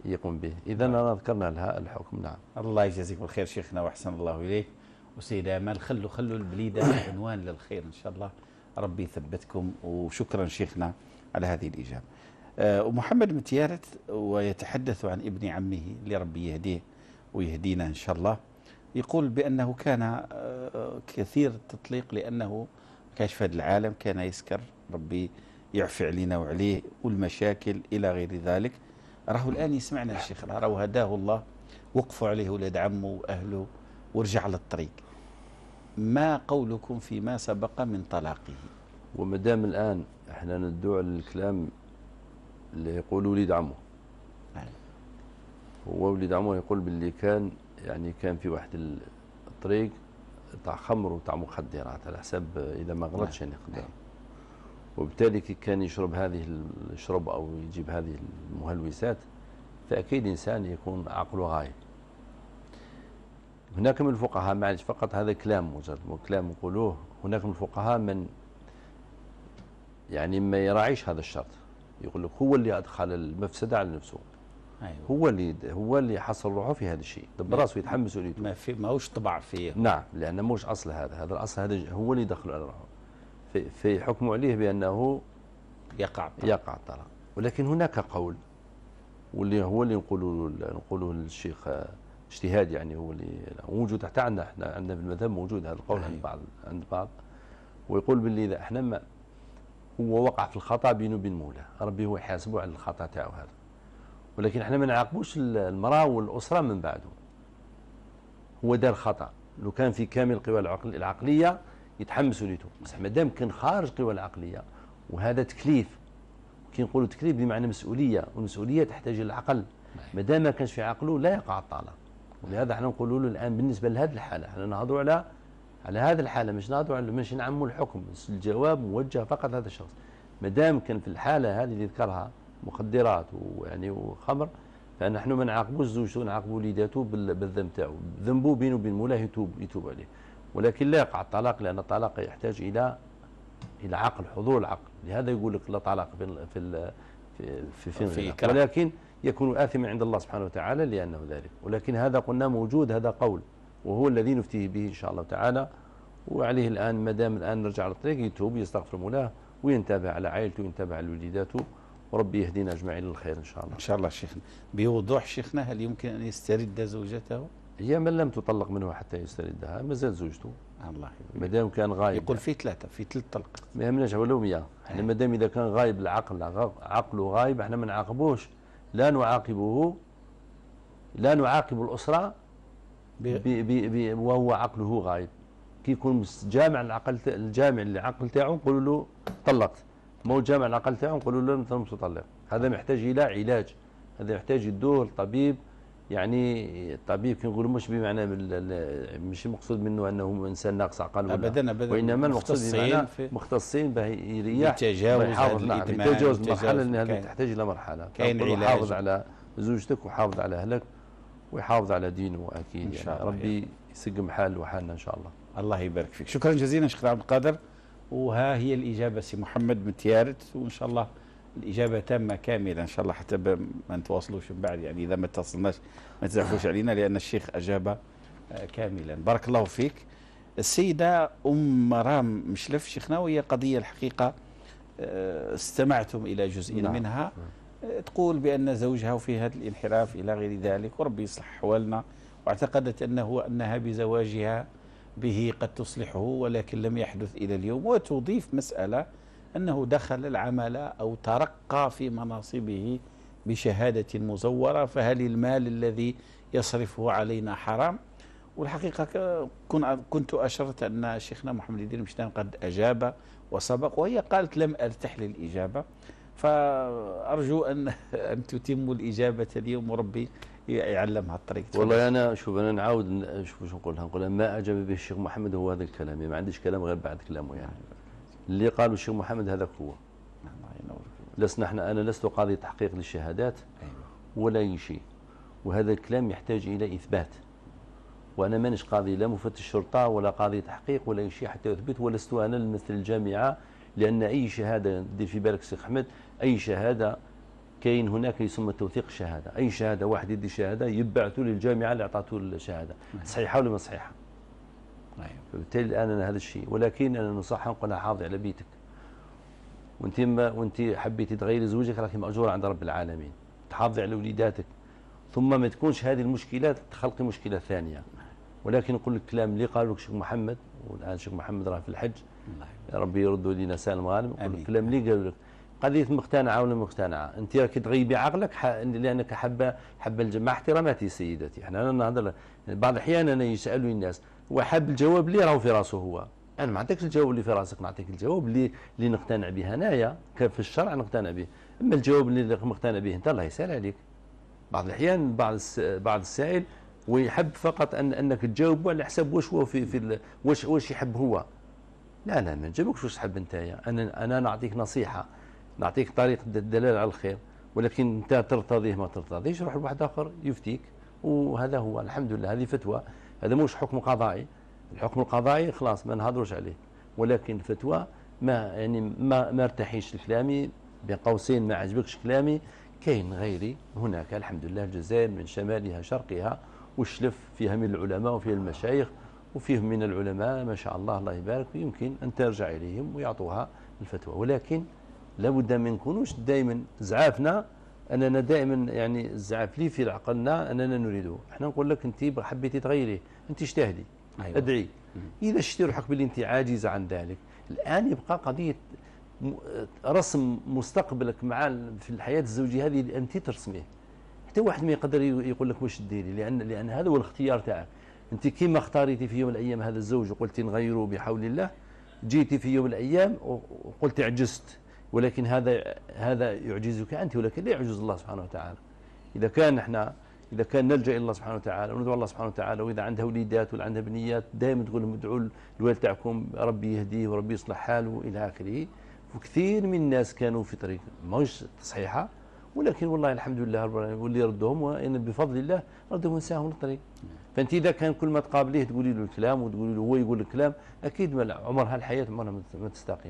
يقوم به. إذا أنا ذكرنا لها الحكم. نعم. الله يجزيكم الخير شيخنا وأحسن الله إليك. وسيدة آمال خلوا البليدة عنوان للخير إن شاء الله، ربي يثبتكم. وشكرا شيخنا على هذه الإجابة. ومحمد متيارت ويتحدث عن ابن عمه اللي ربي يهديه ويهدينا إن شاء الله، يقول بأنه كان كثير التطليق لأنه كاش في هذا العالم، كان يسكر، ربي يعفي علينا وعليه، والمشاكل إلى غير ذلك. راهو الآن يسمعنا الشيخ، راهو هداه الله، وقفوا عليه ولاد عمه وأهله ورجع للطريق. ما قولكم فيما سبق من طلاقه؟ ومدام الآن احنا ندعو للكلام اللي يقول وليد عمه، هو وليد عمه يقول باللي كان يعني كان في واحد الطريق تاع خمر وتاع مخدرات على حسب اذا ما غلطش يعني قدام، وبالتالي كي كان يشرب يشرب او يجيب هذه المهلوسات، فاكيد انسان يكون عقله غايب. هناك من الفقهاء، معلش فقط هذا كلام مجرد كلام يقولوه، هناك من الفقهاء من يعني ما يراعيش هذا الشرط، يقول لك هو اللي ادخل المفسده على نفسه. أيوة. هو اللي حصل روحه في هذا الشيء، دبر راسه يتحمس وليته. ما هوش طبع فيه. نعم، لأنه موش أصل هذا الأصل هذا هو اللي دخل على روحه، في حكم عليه بأنه يقع الطلاق. ولكن هناك قول، واللي هو اللي نقوله للشيخ اجتهاد، يعني هو اللي موجود حتى عندنا، احنا عندنا في المذهب موجود هذا القول عند بعض، ويقول باللي إذا احنا ما هو وقع في الخطأ بينه وبين مولاه، ربي هو يحاسبه على الخطأ تاعو هذا، ولكن احنا ما نعاقبوش المرأة والأسرة من بعده. هو دار خطأ، لو كان في كامل القوى العقلية يتحمسوا ليته، بس ما دام كان خارج القوى العقلية وهذا تكليف، كي نقولوا تكليف بمعنى مسؤولية، والمسؤولية تحتاج إلى العقل، ما دام ما كانش في عقله لا يقع الطلاق. ولهذا احنا نقولوا له الآن بالنسبة لهذه الحالة، احنا نهضروا على هذه الحالة، مش نهضروا على مش نعموا الحكم، بس الجواب موجه فقط هذا الشخص. ما دام كان في الحالة هذه اللي ذكرها مخدرات ويعني وخمر، فنحن ما نعاقبوش زوجته، نعاقبوا وليداته بالذنب تاعو، ذنبه بينه وبين مولاه يتوب عليه، ولكن لا يقع الطلاق، لأن الطلاق يحتاج إلى عقل، حضور العقل. لهذا يقول لك لا طلاق في ولكن يكون آثما عند الله سبحانه وتعالى لأنه ذلك. ولكن هذا قلنا موجود، هذا قول، وهو الذي نفتيه به إن شاء الله تعالى. وعليه الآن ما دام الآن نرجع للطريق، يتوب، يستغفر مولاه، وينتبه على عائلته، وينتبه على وليداته، وربي يهدينا اجمعين للخير ان شاء الله. ان شاء الله شيخنا. بوضوح شيخنا، هل يمكن ان يسترد زوجته؟ هي من لم تطلق منه حتى يستردها ما زال زوجته. الله ما دام كان غايب. يقول في 3 طلقات. ما يهمناش ولو 100. احنا ما دام اذا كان غايب العقل، عقله غايب، احنا ما نعاقبوش، لا نعاقب الاسره وهو عقله غايب. كي يكون جامع العقل تاعو نقولوا له طلقت، ما هو جامع العقل تاعو نقولوا له انت مطلق. هذا محتاج الى علاج، هذا يحتاج يدوه الطبيب. يعني الطبيب كي نقولوا مش بمعنى مش مقصود منه انه انسان ناقص عقل، ابدا، وانما المقصود بمعنى مختصين به يريح يتجاوز المرحله اللي تحتاج الى مرحله. يحافظ على زوجتك ويحافظ على اهلك ويحافظ على دينه اكيد، يعني ربي يسقم حاله وحالنا ان شاء الله. الله يبارك فيك. شكرا جزيلا شيخ عبد القادر. وها هي الإجابة سي محمد متيارت، وإن شاء الله الإجابة تامة كاملة إن شاء الله، حتى ما نتواصلوش من بعد، يعني إذا ما اتصلناش ما تزعفوش علينا، لأن الشيخ أجاب كاملا. بارك الله فيك. السيدة مرام مشلف شيخنا، وهي قضية الحقيقة استمعتم إلى جزء منها، تقول بأن زوجها في هذا الانحراف إلى غير ذلك، وربي يصلح أحوالنا، واعتقدت أنها بزواجها به قد تصلحه، ولكن لم يحدث إلى اليوم. وتضيف مسألة أنه دخل العمل أو ترقى في مناصبه بشهادة مزورة، فهل المال الذي يصرفه علينا حرام؟ والحقيقة كنت أشرت أن شيخنا محمد الدين مشتان قد أجاب وسبق، وهي قالت لم أرتح للإجابة، فأرجو أن تتموا الإجابة اليوم، وربي يعلمها الطريق. والله أنا شوف، أنا نعاود شوف نقول ما أعجب به الشيخ محمد هو هذا الكلام، ما عنديش كلام غير بعد كلامه. يعني اللي قاله الشيخ محمد هذاك هو. أنا لست قاضي تحقيق للشهادات ولا أي شيء، وهذا الكلام يحتاج إلى إثبات، وأنا مانيش قاضي لا مفتش شرطة ولا قاضي تحقيق ولا أي شيء حتى يثبت، ولست أنا الممثل الجامعة، لأن أي شهادة دير في بالك الشيخ أحمد، أي شهادة كاين هناك يسمى توثيق الشهاده، اي شهاده واحد يدي شهاده يبعثوا للجامعه اللي اعطته الشهاده صحيحه ولا ما صحيحه. فبالتالي الان انا هذا الشيء، ولكن انا نصحها نقول لها حافظي على بيتك، وانت حبيتي تغيري زوجك راكي ماجوره عند رب العالمين، تحافظي على وليداتك، ثم ما تكونش هذه المشكلات تخلقي مشكله ثانيه. ولكن نقول لك الكلام اللي قالوا لك الشيخ محمد، والان الشيخ محمد راه في الحج، يا ربي يردوا لنا سالم غانم، نقول لك الكلام اللي قالوا لك قضيه مقتنعه ولا مقتنعه، انت راكي تغيبي عقلك لانك حابه مع احتراماتي سيدتي، احنا نهضر بعض الاحيان انا يسالوا الناس وحاب الجواب اللي راهو في راسه هو، انا ما نعطيكش الجواب اللي في راسك، نعطيك الجواب اللي نقتنع به انايا في الشرع نقتنع به، اما الجواب اللي مقتنع به انت الله يسهل عليك. بعض الاحيان بعض السائل ويحب فقط انك تجاوب على حساب واش هو في واش يحب هو. لا ما نجاوبكش واش تحب انت، انا نعطيك نصيحه، نعطيك طريق الدلاله على الخير، ولكن انت ترتضيه ما ترتضيش روح لواحد اخر يفتيك، وهذا هو الحمد لله. هذه فتوى، هذا مش حكم قضائي، الحكم القضائي خلاص ما نهضروش عليه، ولكن الفتوى ما ارتاحيش لكلامي، بين قوسين ما عجبكش كلامي، كاين غيري هناك الحمد لله. الجزائر من شمالها شرقها والشلف فيها من العلماء وفيها المشايخ وفيهم من العلماء ما شاء الله الله يبارك، يمكن أن ترجع إليهم ويعطوها الفتوى، ولكن لابد ما نكونوش دائما زعافنا أننا دائما الزعاف لي في عقلنا أننا نريده. احنا نقول لك أنت حبيتي تغيري، أنت اجتهدي أدعي، إذا شتي روحك باللي أنت عاجزة عن ذلك، الآن يبقى قضية رسم مستقبلك في الحياة الزوجية هذه اللي أنت ترسميه. حتى واحد ما يقدر يقول لك واش ديري، لأن هذا هو الاختيار تاعك انت. كيما اختاريتي في يوم من الايام هذا الزوج وقلتي نغيره بحول الله، جيتي في يوم من الايام وقلتي عجزت، ولكن هذا يعجزك انت، ولكن لا يعجز الله سبحانه وتعالى. اذا كان نلجا الى الله سبحانه وتعالى وندعو الله سبحانه وتعالى، واذا عندها وليدات ولا عندها بنيات دائما تقول لهم ادعوا الوالد تاعكم ربي يهديه وربي يصلح حاله الى اخره. وكثير من الناس كانوا في طريق ماهوش صحيحه، ولكن والله الحمد لله واللي يردهم وان بفضل الله ردهم ونساهم للطريق. فانت اذا كان كل ما تقابليه تقولي له الكلام وتقولي له هو يقول الكلام، اكيد عمرها الحياه عمرها ما تستقيم.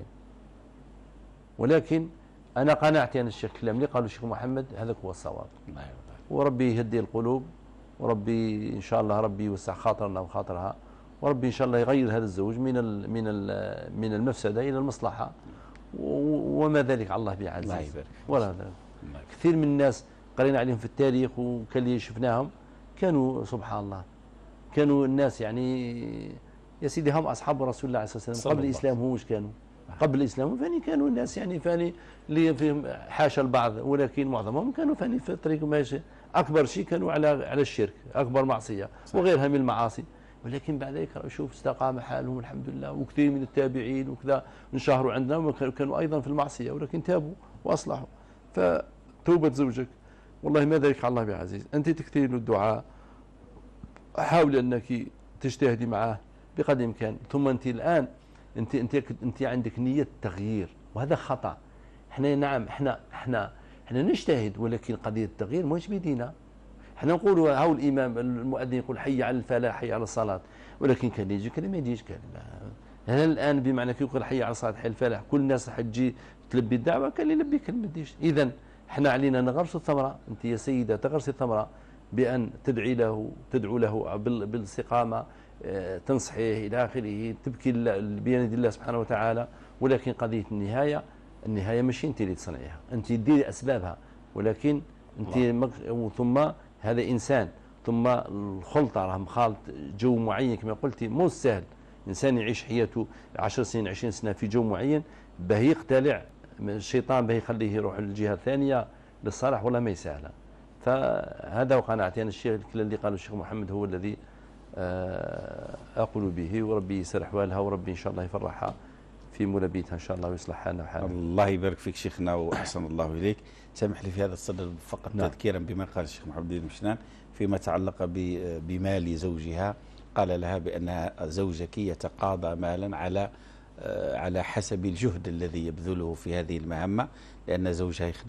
ولكن انا قناعتي ان الشيخ الكلام اللي قاله الشيخ محمد هذاك هو الصواب، وربي يهدي القلوب، وربي ان شاء الله ربي يوسع خاطرنا وخاطرها، وربي ان شاء الله يغير هذا الزوج من المفسده الى المصلحه، وما ذلك على الله بعزيز ولا ذلك. كثير من الناس قرينا عليهم في التاريخ وكان اللي شفناهم كانوا سبحان الله، كانوا الناس يا سيدي هم اصحاب رسول الله عليه الصلاه والسلام قبل الاسلام. هم واش كانوا قبل الاسلام؟ فاني كانوا الناس فاني اللي فيهم حاشا البعض، ولكن معظمهم كانوا فاني في الطريق ماشي. اكبر شيء كانوا على الشرك، اكبر معصيه وغيرها من المعاصي، ولكن بعد ذلك شوف استقام حالهم الحمد لله. وكثير من التابعين وكذا انشهروا عندنا وكانوا ايضا في المعصيه، ولكن تابوا واصلحوا. فتوبه زوجك والله ما ذلك على الله بعزيز، انت تكثري له الدعاء، حاولي انك تجتهدي معه بقدر الامكان. ثم انت الان انت عندك نيه تغيير، وهذا خطا. احنا نجتهد، ولكن قضيه التغيير ماهيش بيدينا. احنا نقولوا هاو الامام المؤذن يقول حي على الفلاح حي على الصلاه، ولكن كان يجي كان ما يجيش. كان هنا الان بمعنى كي يقول حي على الصلاه حي الفلاح كل الناس حتجي تلبي الدعوه، كان اللي يلبي كان ما يديش. اذا احنا علينا نغرس الثمره. انت يا سيده تغرسي الثمره بان تدعو له بالاستقامه، تنصحيه الى اخره، تبكي بيد الله سبحانه وتعالى. ولكن قضيه النهايه ماشي انت اللي تصنعيها، انت ديري اسبابها، ولكن انت ثم هذا انسان، ثم الخلطه راه مخالط جو معين كما قلتي مو سهل. انسان يعيش حياته 10 سنين 20 سنه في جو معين، باه يقتلع الشيطان باه يخليه يروح للجهه الثانيه للصلاح، والله ما يسهل. فهذا وقناعتي انا الشيخ اللي قاله الشيخ محمد هو الذي اقول به، وربي يسر احوالها، وربي ان شاء الله يفرحها في ملابيتها ان شاء الله ويصلح حالنا وحالها. الله يبارك فيك شيخنا واحسن الله اليك. سامح لي في هذا الصدد فقط تذكيرا بما قال الشيخ محمد بن مشنان فيما تعلق بمال زوجها. قال لها بأن زوجك يتقاضى مالا على حسب الجهد الذي يبذله في هذه المهمة، لأن زوجها يخدم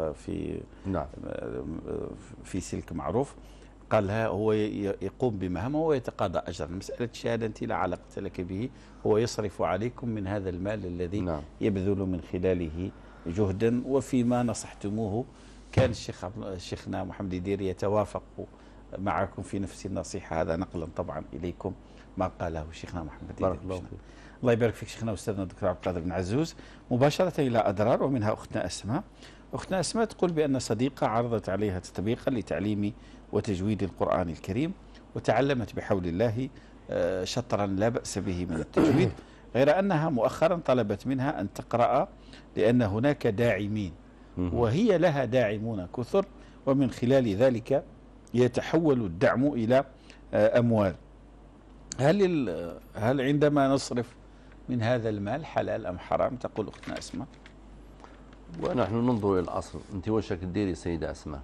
في سلك معروف. قال لها هو يقوم بمهمة ويتقاضى أجرا. مسألة الشهادة أنت لا علاقة لك به، هو يصرف عليكم من هذا المال الذي يبذل من خلاله جهدا، وفيما نصحتموه كان شيخنا محمد الديري يتوافق معكم في نفس النصيحة، هذا نقلا طبعا إليكم ما قاله شيخنا محمد الديري. بارك الله فيك. الله يبارك فيك شيخنا أستاذنا الدكتور عبد القادر بن عزوز. مباشرة إلى أضرار، ومنها أختنا أسماء. أختنا أسماء تقول بأن صديقة عرضت عليها تطبيقا لتعليم وتجويد القرآن الكريم، وتعلمت بحول الله شطرا لا بأس به من التجويد، غير أنها مؤخرا طلبت منها أن تقرأ لأن هناك داعمين، وهي لها داعمون كثر، ومن خلال ذلك يتحول الدعم إلى أموال. هل عندما نصرف من هذا المال حلال أم حرام؟ تقول أختنا أسماء. ونحن ننظر إلى الأصل. أنت وشك تديري سيدة أسماء؟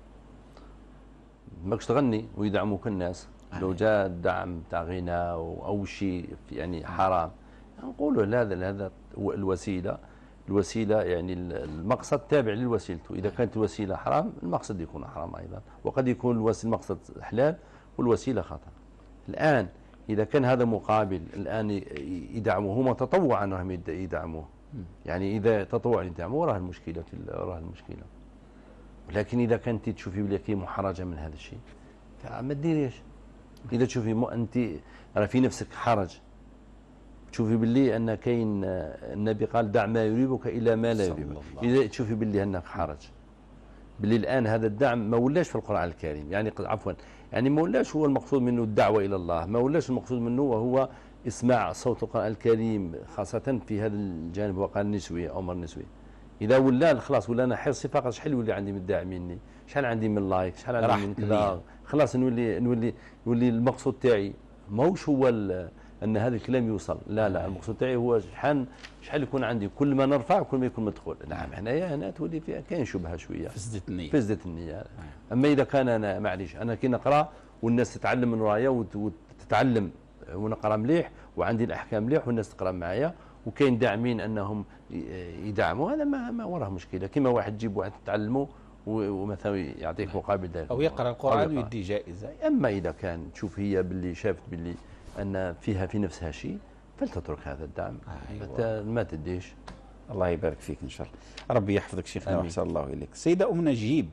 ماكش تغني ويدعموك الناس. لو جاء الدعم تاع غنى أو شيء يعني حرام، نقولوا هذا الوسيلة يعني المقصد تابع للوسيلته. إذا كانت الوسيلة حرام المقصد يكون حرام أيضا، وقد يكون المقصد حلال والوسيلة خطأ. الآن إذا كان هذا مقابل الآن يدعموه، هم تطوعا راهم يدعموه، يعني إذا تطوعا يدعموه راه المشكلة. ولكن إذا كنت تشوفي بلي كاين محرجة من هذا الشيء فما ديريش. إذا تشوفي أنت راه في نفسك حرج، تشوفي باللي أن كاين النبي قال دع ما يريبك إلى ما لا يريبك. إذا تشوفي باللي أنك حرج، باللي الآن هذا الدعم ما ولاش في القرآن الكريم، يعني عفوا يعني ما ولاش هو المقصود منه الدعوة إلى الله، ما ولاش المقصود منه وهو إسماع صوت القرآن الكريم، خاصة في هذا الجانب وقع النسوي أمر النسوي. إذا ولا خلاص ولا أنا حرصي فقط شحال يولي عندي من الداعميني، شحال عندي من لايك، شحال عندي من كذا، خلاص نولي المقصود تاعي ماهوش هو أن هذا الكلام يوصل، لا المقصود تاعي هو شحال يكون عندي، كل ما نرفع كل ما يكون مدخول. نعم هنا تولي فيها كاين شبهة شوية، فسدت النية. أما إذا كان أنا معليش أنا كي نقرأ والناس تتعلم من ورايا وتتعلم ونقرأ مليح وعندي الأحكام مليح والناس تقرأ معايا وكاين داعمين أنهم يدعموا، هذا ما وراه مشكلة. كما واحد تجيب واحد تعلمه ومثلا يعطيك مقابل ذلك أو يقرأ القرآن ويدي جائزة. أما إذا كان تشوف هي باللي شافت باللي أن فيها في نفسها شيء فلتترك هذا الدعم. ما تديش. الله يبارك فيك إن شاء الله. ربي يحفظك شيخنا وأحسن الله إليك. سيدة أم نجيب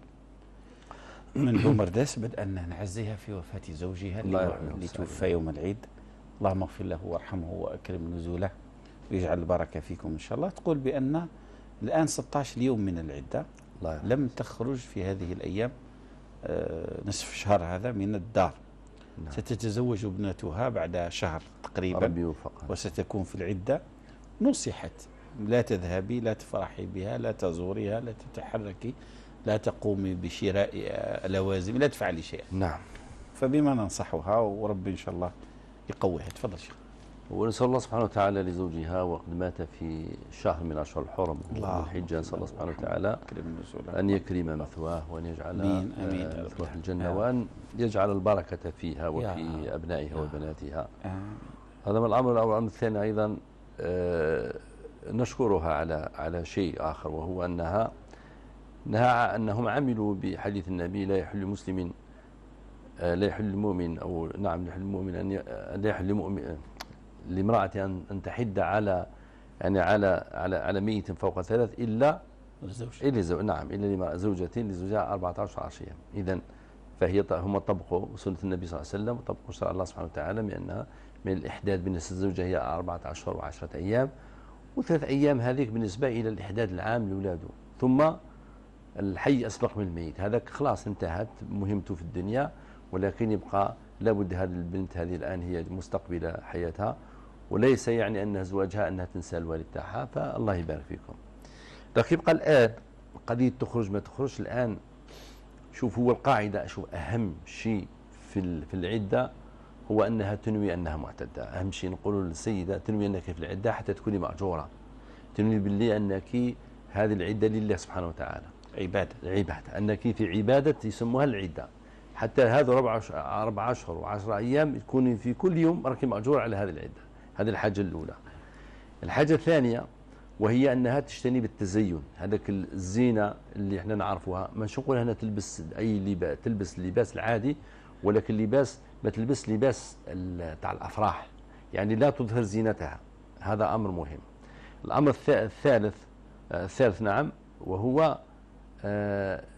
من بومرداس بدأنا نعزيها في وفاة زوجها اللي توفى يوم العيد. اللهم اغفر له وارحمه وأكرم نزوله ويجعل البركة فيكم إن شاء الله. تقول بأن الآن 16 يوم من العدة لم تخرج في هذه الأيام نصف الشهر هذا من الدار. ستتزوج ابنتها بعد شهر تقريبا وستكون في العدة. نصحت لا تذهبي، لا تفرحي بها، لا تزوريها، لا تتحركي، لا تقومي بشراء لوازم، لا تفعلي شيئا. نعم. فبما ننصحها وربي إن شاء الله يقويها. تفضل شيخ. ونسأل الله سبحانه وتعالى لزوجها وقد مات في شهر من أشهر الحرم الحجة، نسأل الله سبحانه وتعالى أن يكرم مثواه وأن يجعل مثواه الجنة وأن يجعل البركة فيها وفي أبنائها وبناتها. هذا من الأمر الأول. الأمر الثاني أيضا نشكرها على شيء آخر، وهو أنهم عملوا بحديث النبي لا يحل مسلم لا يحل المؤمن أو نعم لا يحل المؤمن أن لا يحل المؤمن لامرأة أن تحد على يعني على ميت فوق 3 إلا نعم إلا زوجة لزوجها 14 أيام. إذن هم طبقوا سنة النبي صلى الله عليه وسلم وطبقوا شرع الله سبحانه وتعالى بأنها من الإحداد بالنسبة للزوجة هي 14 و10 أيام، و3 أيام هذيك بالنسبة إلى الإحداد العام لأولاده. ثم الحي أسبق من الميت، هذاك خلاص انتهت مهمته في الدنيا، ولكن يبقى لابد هذه البنت هذه الآن هي مستقبلة حياتها، وليس يعني أن زواجها أنها تنسى الوالد تاعها. فالله يبارك فيكم. لكن يبقى الآن قضية تخرج ما تخرج. الآن شوف هو القاعدة، أشوف أهم شيء في العدة هو أنها تنوي أنها معتدة. أهم شيء نقولوا للسيدة تنوي أنك في العدة حتى تكوني مأجورة، تنوي باللي أنك هذه العدة لله سبحانه وتعالى، عبادة أنك في عبادة يسموها العدة. حتى هذا 4 أشهر و10 أيام تكوني في كل يوم راكي مأجورة على هذه العدة. هذه الحاجة الأولى. الحاجة الثانية وهي أنها تجتنب التزين، هذاك الزينة اللي احنا نعرفوها. ما نقول هنا تلبس أي لباس، تلبس اللباس العادي، ولكن لباس ما تلبس لباس تاع الأفراح، يعني لا تظهر زينتها. هذا أمر مهم. الأمر الثالث نعم، وهو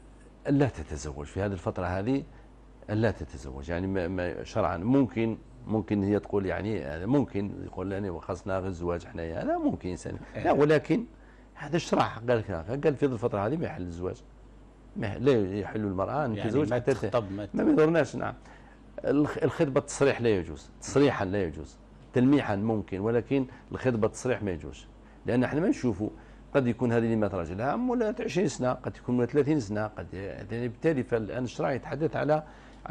لا تتزوج في هذه الفترة هذه، لا تتزوج يعني ما شرعا ممكن هي تقول يعني ممكن يقول يعني خاصنا غير الزواج حنايا، لا ممكن إنسان لا، ولكن هذا الشرع قال في هذه الفترة هذه ما يحل الزواج، لا يحل المرأة أن تتزوج يعني حتى ما يضرناش. نعم الخطبة التصريح لا يجوز، تصريحا لا يجوز، تلميحا ممكن، ولكن الخطبة التصريح ما يجوز، لأن احنا ما نشوفوا قد يكون هذه لما راجلها ولا 20 سنة، قد يكون 30 سنة، قد يعني بالتالي فالآن الشرع يتحدث على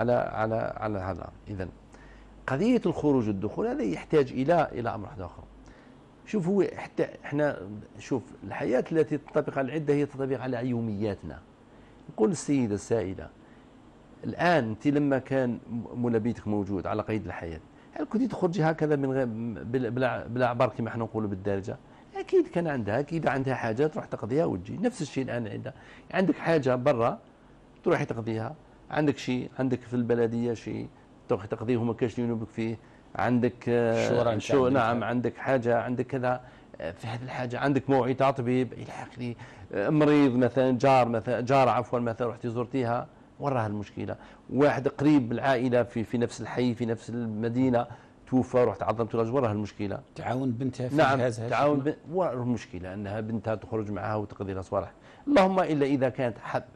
هذا. إذا قضية الخروج والدخول هذا يحتاج إلى أمر آخر. شوف هو حتى احنا شوف الحياة التي تنطبق على العدة هي تنطبق على يومياتنا. نقول السيدة السائلة الآن أنت لما كان ملابيتك موجود على قيد الحياة، هل كنت تخرجي هكذا من غير بلا عبار كما احنا نقولوا بالدارجة؟ أكيد كان عندها، أكيد عندها حاجة تروح تقضيها وتجي. نفس الشيء الآن عندك حاجة برا تروحي تقضيها، عندك شيء عندك في البلدية شيء تروح تقضيه وما كاش ينوبك فيه، عندك شو نعم عندك حاجة، عندك كذا في هذه الحاجة، عندك موعد تاع طبيب إلى آخره، مريض مثلا، جار عفوا مثلا رحتي زرتيها وراها المشكلة، واحد قريب بالعائلة في نفس الحي في نفس المدينة توفى رحت عظمت له وراها المشكلة. تعاون بنتها في نعم تعاون وراها المشكلة أنها بنتها تخرج معها وتقضي لها صوالح، اللهم إلا إذا كانت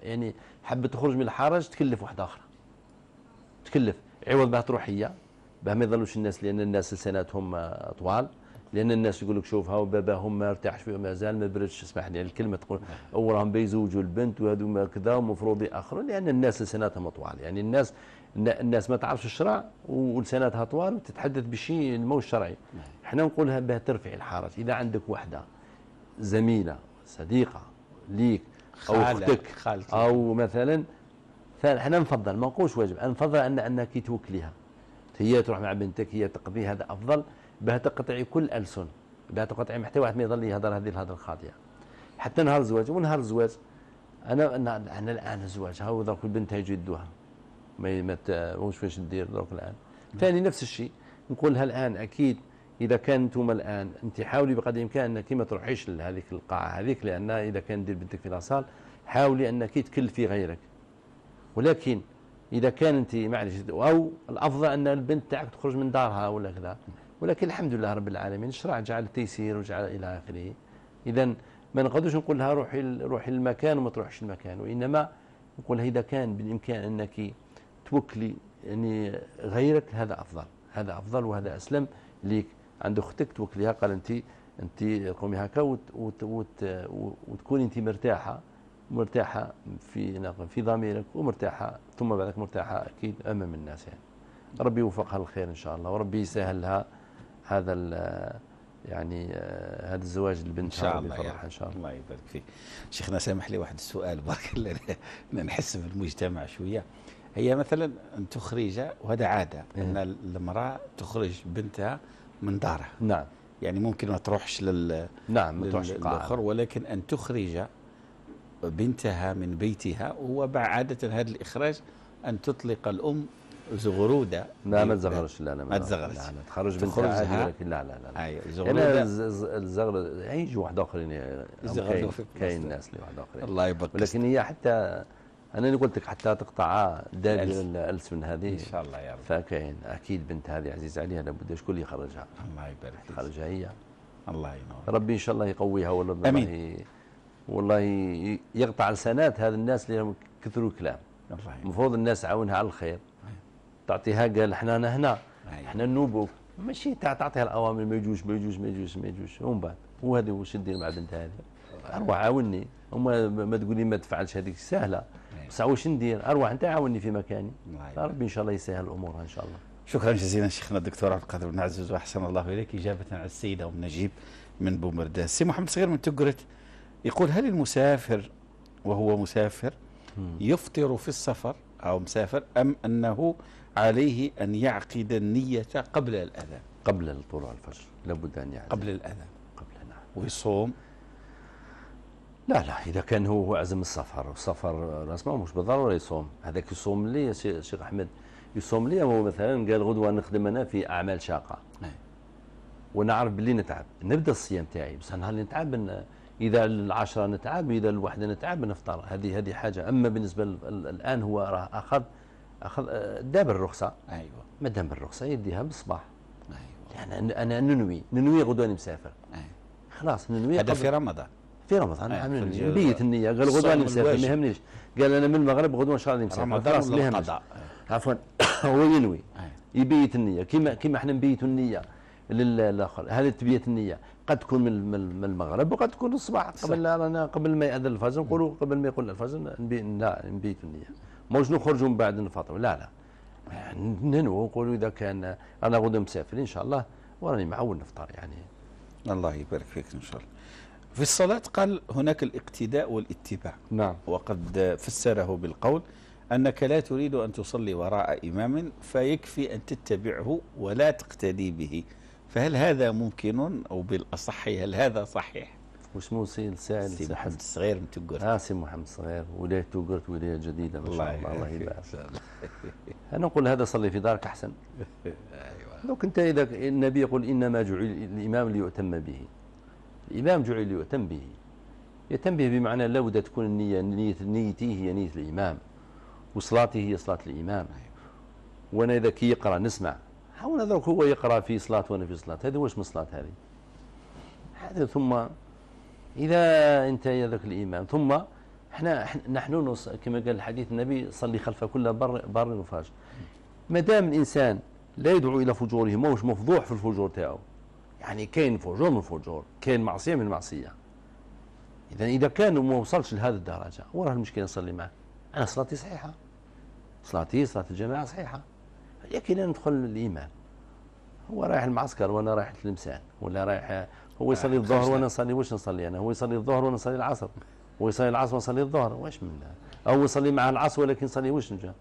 حبت تخرج من الحرج تكلف واحدة أخرى، تكلف عوض بها تروح هي بها ما يظلوش الناس، لأن الناس لساناتهم طوال، لأن الناس يقول لك شوفها وباباهم ما ارتاحش فيه مازال ما بردش، اسمح لي الكلمة تقول وراهم بيزوجوا البنت وهذو ما كذا ومفروض يأخروا، لأن الناس لساناتهم طوال، يعني الناس ما تعرفش الشرع ولساناتها طوال وتتحدث بشيء مو شرعي. احنا نقولها بها ترفع الحرج. إذا عندك وحدة زميلة صديقة ليك أو أختك أو مثلا، احنا نفضل ما نقولش واجب، نفضل أنك توكليها هي تروح مع بنتك هي تقضي، هذا أفضل، بها تقطعي كل ألسن، بها تقطعي محتى واحد ما يظل يهضر هذه الهضره الخاطئه حتى نهار الزواج. ونهار الزواج انا الان الزواج هاو ذاك البنت هيجي يدوها ما واش فاش ندير ذاك الان. ثاني نفس الشيء نقولها الان، اكيد اذا كان انتم الان انت حاولي بقدر الامكان انك ما تروحيش لهذيك القاعه هذيك، لان اذا كان دير بنتك في لاصال حاولي انك تكلفي غيرك، ولكن اذا كان انت معلش او الافضل ان البنت تاعك تخرج من دارها ولا كذا، ولكن الحمد لله رب العالمين الشرع جعل التيسير وجعل الى اخره. اذا ما نقدرش نقول لها روحي المكان وما تروحش المكان، وانما نقول لها اذا كان بالامكان انك توكلي يعني غيرك هذا افضل، هذا افضل وهذا اسلم ليك. عند اختك توكليها، قال انت قومي هكا وتكوني انت مرتاحه في ضميرك ومرتاحه، ثم بعدك مرتاحه اكيد امام الناس. يعني ربي يوفقها الخير ان شاء الله، وربي يسهل لها هذا يعني هذا الزواج البنت ان شاء الله بفرح ان شاء الله. الله يبارك فيك. شيخنا سامح لي واحد السؤال بارك الله، نحس بالمجتمع شويه. هي مثلا ان تخرج، وهذا عاده ان المراه تخرج بنتها من دارها، نعم يعني ممكن ما تروحش نعم ما تروحش للاخر، ولكن ان تخرج بنتها من بيتها، وعاده هذا الاخراج ان تطلق الام زغروده. لا ما تزغرش، لا ما تزغرش، لا تخرج بنتها عادي، ولكن لا ايوه زغروده. الزغر يجوا واحد اخرين كاين ناس اللي واحد اخرين الله يبارك، ولكن هي حتى انا اللي قلت لك حتى تقطع دابر الالسن هذه ان شاء الله يا رب. فكاين اكيد بنت هذه عزيز عليها لابد شكون اللي يخرجها. الله يبارك فيك، يخرجها هي. الله ينور. ربي ان شاء الله يقويها، والله يقطع لسانات هذا الناس اللي كثروا الكلام. المفروض الناس تعاونها على الخير، تعطيها قال احنا هنا احنا نوبوك، ماشي تعطيها الاوامر ما يجوش ما يجوش ما يجوش ما يجوش، ومن بعد وهذه واش ندير مع بنت هذه؟ اروح عاوني، وما ما تقولي ما تفعلش هذيك سهله، بصح واش ندير؟ اروح انت عاوني في مكاني. ربي ان شاء الله يسهل الامور ان شاء الله. شكرا جزيلا شيخنا الدكتور عبد القادر بن عزوز، واحسن الله اليك اجابه على السيده ام نجيب من بومرداس. سي محمد صغير من تقرت يقول: هل المسافر وهو مسافر يفطر في السفر أو مسافر، أم أنه عليه أن يعقد النية قبل الأذان؟ قبل طلوع الفجر لابد أن يعقد قبل الأذان، نعم. ويصوم؟ لا إذا كان هو عزم السفر رسمه مش بالضرورة يصوم، هذاك يصوم لي يا شيخ أحمد، يصوم لي هو مثلا قال غدوة نخدم أنا في أعمال شاقة ونعرف باللي نتعب، نبدأ الصيام تاعي، بس نهار اللي نتعب إذا العشرة نتعب، إذا الوحدة نتعب نفطر. هذه حاجة. أما بالنسبة الآن هو راه أخذ داب الرخصة. أيوة. ما دام الرخصة يديها بالصباح. أيوة. يعني أنا ننوي غدوة مسافر. أيوة. خلاص ننوي. هذا في رمضان. في رمضان. أيوة. نبيت النية. قال غدوة مسافر ما يهمنيش. قال أنا من المغرب غدوة إن شاء الله مسافر. رمضان ولا القضاء. عفوا هو ينوي. يبيت النية كما احنا نبيت النية للآخر. هذه تبيت النية قد تكون من المغرب وقد تكون الصباح قبل ما يأذن الفجر. نقولوا قبل ما يقول الفجر نبيت النية. موش نخرجوا من بعد الفطر. لا ننوي ونقولوا إذا كان أنا غدوة مسافر إن شاء الله وراني معول نفطر يعني. الله يبارك فيك إن شاء الله. في الصلاة قال هناك الاقتداء والاتباع. نعم. وقد فسره بالقول أنك لا تريد أن تصلي وراء إمام فيكفي أن تتبعه ولا تقتدي به، فهل هذا ممكن أو بالأصح هل هذا صحيح؟ واسمه سائل سي محمد الصغير من تقرت. سي محمد الصغير ولاية تقرت ولاية جديدة ما شاء الله. الله يبارك. أنا نقول هذا صلي في دارك أحسن. أيوة. لو كنت إذا النبي يقول إنما جعل الإمام ليؤتم به. الإمام جعل ليؤتم به. يتم به بمعنى لابد تكون نيته هي نية الإمام وصلاته هي صلاة الإمام. وأنا إذا كي يقرأ نسمع. حاول هذاك هو يقرأ في صلاة وأنا في صلاة. هذا واش من صلاة هذه؟ هذا ثم إذا أنت يا ذاك الإمام ثم نحن كما قال الحديث النبي صلي خلف كل بر وفاجر. ما دام الإنسان لا يدعو إلى فجوره موش مفضوح في الفجور تاعو، يعني كاين فجور من الفجور، كاين معصية من المعصية. إذا كان ما وصلش لهذه الدرجة وراه المشكلة نصلي معه. أنا صلاتي صحيحة، صلاة الجماعة صحيحة، لكن أنا ندخل الإمام هو رايح المعسكر وأنا رايح التلمسان، ولا رايح هو يصلي الظهر وأنا نصلي واش نصلي أنا، هو يصلي الظهر وأنا نصلي العصر، هو يصلي العصر ونصلي الظهر، واش من أو يصلي مع العصر ولكن يصلي واش نجا.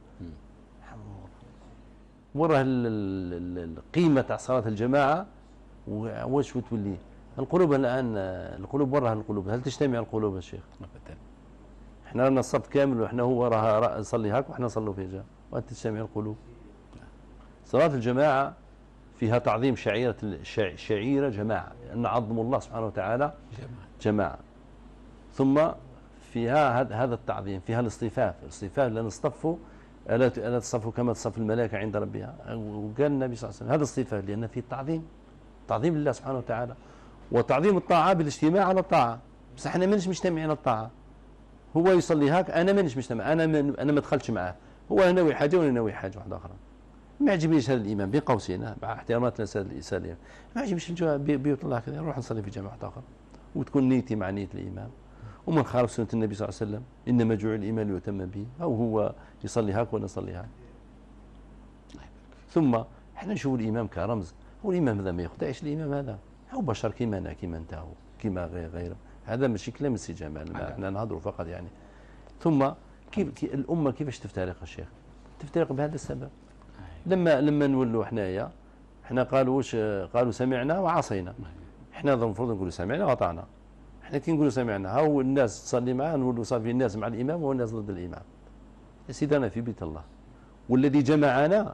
وراه القيمة تاع صلاة الجماعة واش تولي القلوب الآن. القلوب وراها القلوب، هل تجتمع القلوب يا شيخ؟ أبدا. احنا رانا الصف كامل وإحنا هو راه نصلي هاك وإحنا نصلوا في جهة وأنت تجتمع القلوب. صلاة الجماعة فيها تعظيم شعيرة جماعة، أن عظم الله سبحانه وتعالى جماعة. ثم فيها هذا التعظيم، فيها الاصطفاف لأن اصطفوا ألا تصفوا كما تصف الملائكة عند ربها. وقال النبي صلى الله عليه وسلم هذا الاصطفاف لأن فيه تعظيم لله سبحانه وتعالى، وتعظيم الطاعة بالاجتماع على الطاعة. بس احنا ماناش مجتمعين على الطاعة. هو يصلي هاك أنا ماناش مجتمع، أنا ما دخلتش معاه، هو ناوي حاجة وأنا ناوي حاجة واحدة أخرى. ما يعجبنيش هذا الإمام بين قوسين مع احترامات الإنسانية، ما يعجبنيش بيوت الله كذا نروح نصلي في جماعة أخرى وتكون نيتي مع نية الإمام. ومن خالف سنة النبي صلى الله عليه وسلم إنما جعل الإمام ليؤتم به، أو هو يصلي هاك وأنا نصلي هاك. ثم احنا نشوف الإمام كرمز. هو الإمام هذا ما يخدعش، الإمام هذا هو بشر كيما أنا كيما أنت هو كيما غيره. هذا ماشي كلام السي جمال، احنا نهضروا فقط يعني. ثم كيف الأمة كيفاش تفترق الشيخ؟ تفترق بهذا السبب. لما نولوا حنايا احنا قالوا سمعنا وعصينا. احنا المفروض نقولوا سمعنا وأطعنا. احنا كي نقولوا سمعنا هاو الناس تصلي معاه نولوا صافي الناس مع الإمام والناس ضد الإمام. يا سيدنا في بيت الله، والذي جمعنا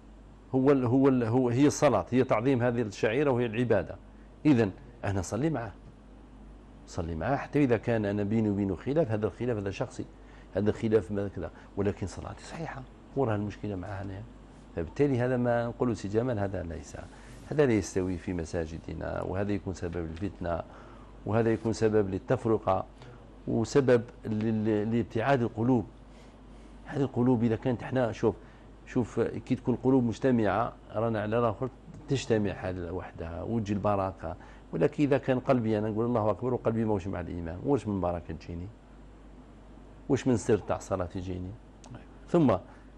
هي الصلاة، هي تعظيم هذه الشعيرة وهي العبادة. إذن أنا صلي معه حتى إذا كان أنا بيني وبينه خلاف، هذا الخلاف هذا شخصي، هذا خلاف ما كذا، ولكن صلاتي صحيحة. وراها المشكلة معها أنا. فبالتالي هذا ما نقوله سي جمال هذا لا يستوي في مساجدنا، وهذا يكون سبب للفتنة، وهذا يكون سبب للتفرقة، وسبب لابتعاد القلوب. هذه القلوب إذا كانت احنا شوف كي تكون القلوب مجتمعة رانا على الآخر تجتمع هذه وحدها وتجي البركة. ولكن إذا كان قلبي أنا نقول الله أكبر وقلبي موش مع الإمام، واش من بركة تجيني؟ واش من سر تاع الصلاة تجيني؟ ثم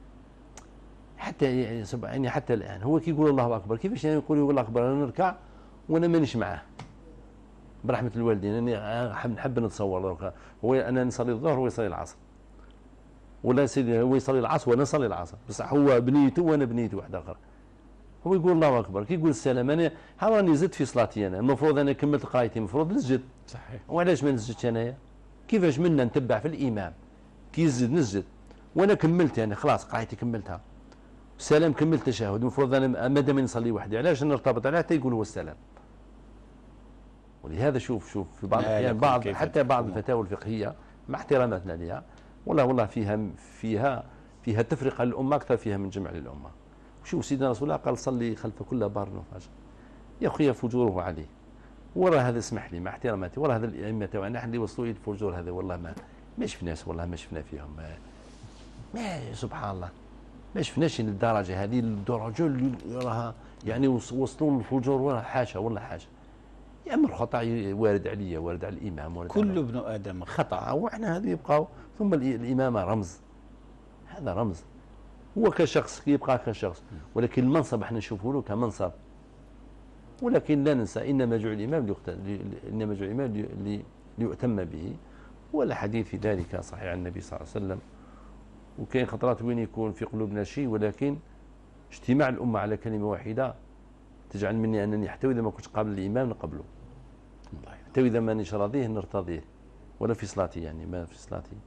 حتى الآن هو كي يقول الله أكبر كيفاش يعني يقول الله أكبر أنا نركع وأنا مانيش معاه برحمة الوالدين. أنا نحب نتصور هو أنا نصلي الظهر وهو يصلي العصر، ولا سيدي هو يصلي العصر وانا نصلي العصر، بصح هو بنيته وانا بنيته واحده اخرى. هو يقول الله اكبر كي يقول السلام انا راني زدت في صلاتي، انا المفروض انا كملت قرايتي المفروض نسجد صحيح. وعلاش ما نسجدش انايا؟ كيفاش منا نتبع في الامام كي يسجد نسجد وانا كملت يعني خلاص قرايتي كملتها، السلام كملت التشهد، المفروض انا ما دام نصلي وحدي علاش نرتبط عليه حتى يقول هو السلام؟ ولهذا شوف في بعض الأحيان حتى بعض الفتاوى الفقهية مع احتراماتنا لها والله فيها تفرقة للأمة أكثر فيها من جمع للأمة. شوف سيدنا رسول الله قال صلي خلف كل بار وفاجر، يا أخي فجوره عليه، ورا هذا اسمح لي مع احتراماتي، ورا هذا الأئمة تاعنا احنا اللي وصلوا إلى الفجور هذا والله ما شفناش، والله ما شفنا فيهم ما سبحان الله ما شفناش للدرجة هذه، الدرجة اللي راها يعني وصلوا للفجور ولا حاشا والله حاشا. يا أمر خطأ وارد عليا وارد على الإمام وارد كل ابن آدم خطأ، وإحنا هذه يبقاو. ثم الإمامة رمز، هذا رمز، هو كشخص يبقى كشخص، ولكن المنصب احنا نشوفه له كمنصب. ولكن لا ننسى إنما جعل الإمام ليؤتم به، والحديث في ذلك صحيح عن النبي صلى الله عليه وسلم. وكاين خطرات وين يكون في قلوبنا شيء، ولكن اجتماع الأمة على كلمة واحدة تجعل مني أنني حتى إذا ما كنتش قابل الإمام نقبله، حتى إذا مانيش راضيه نرتضيه، ولا في صلاتي يعني ما في صلاتي.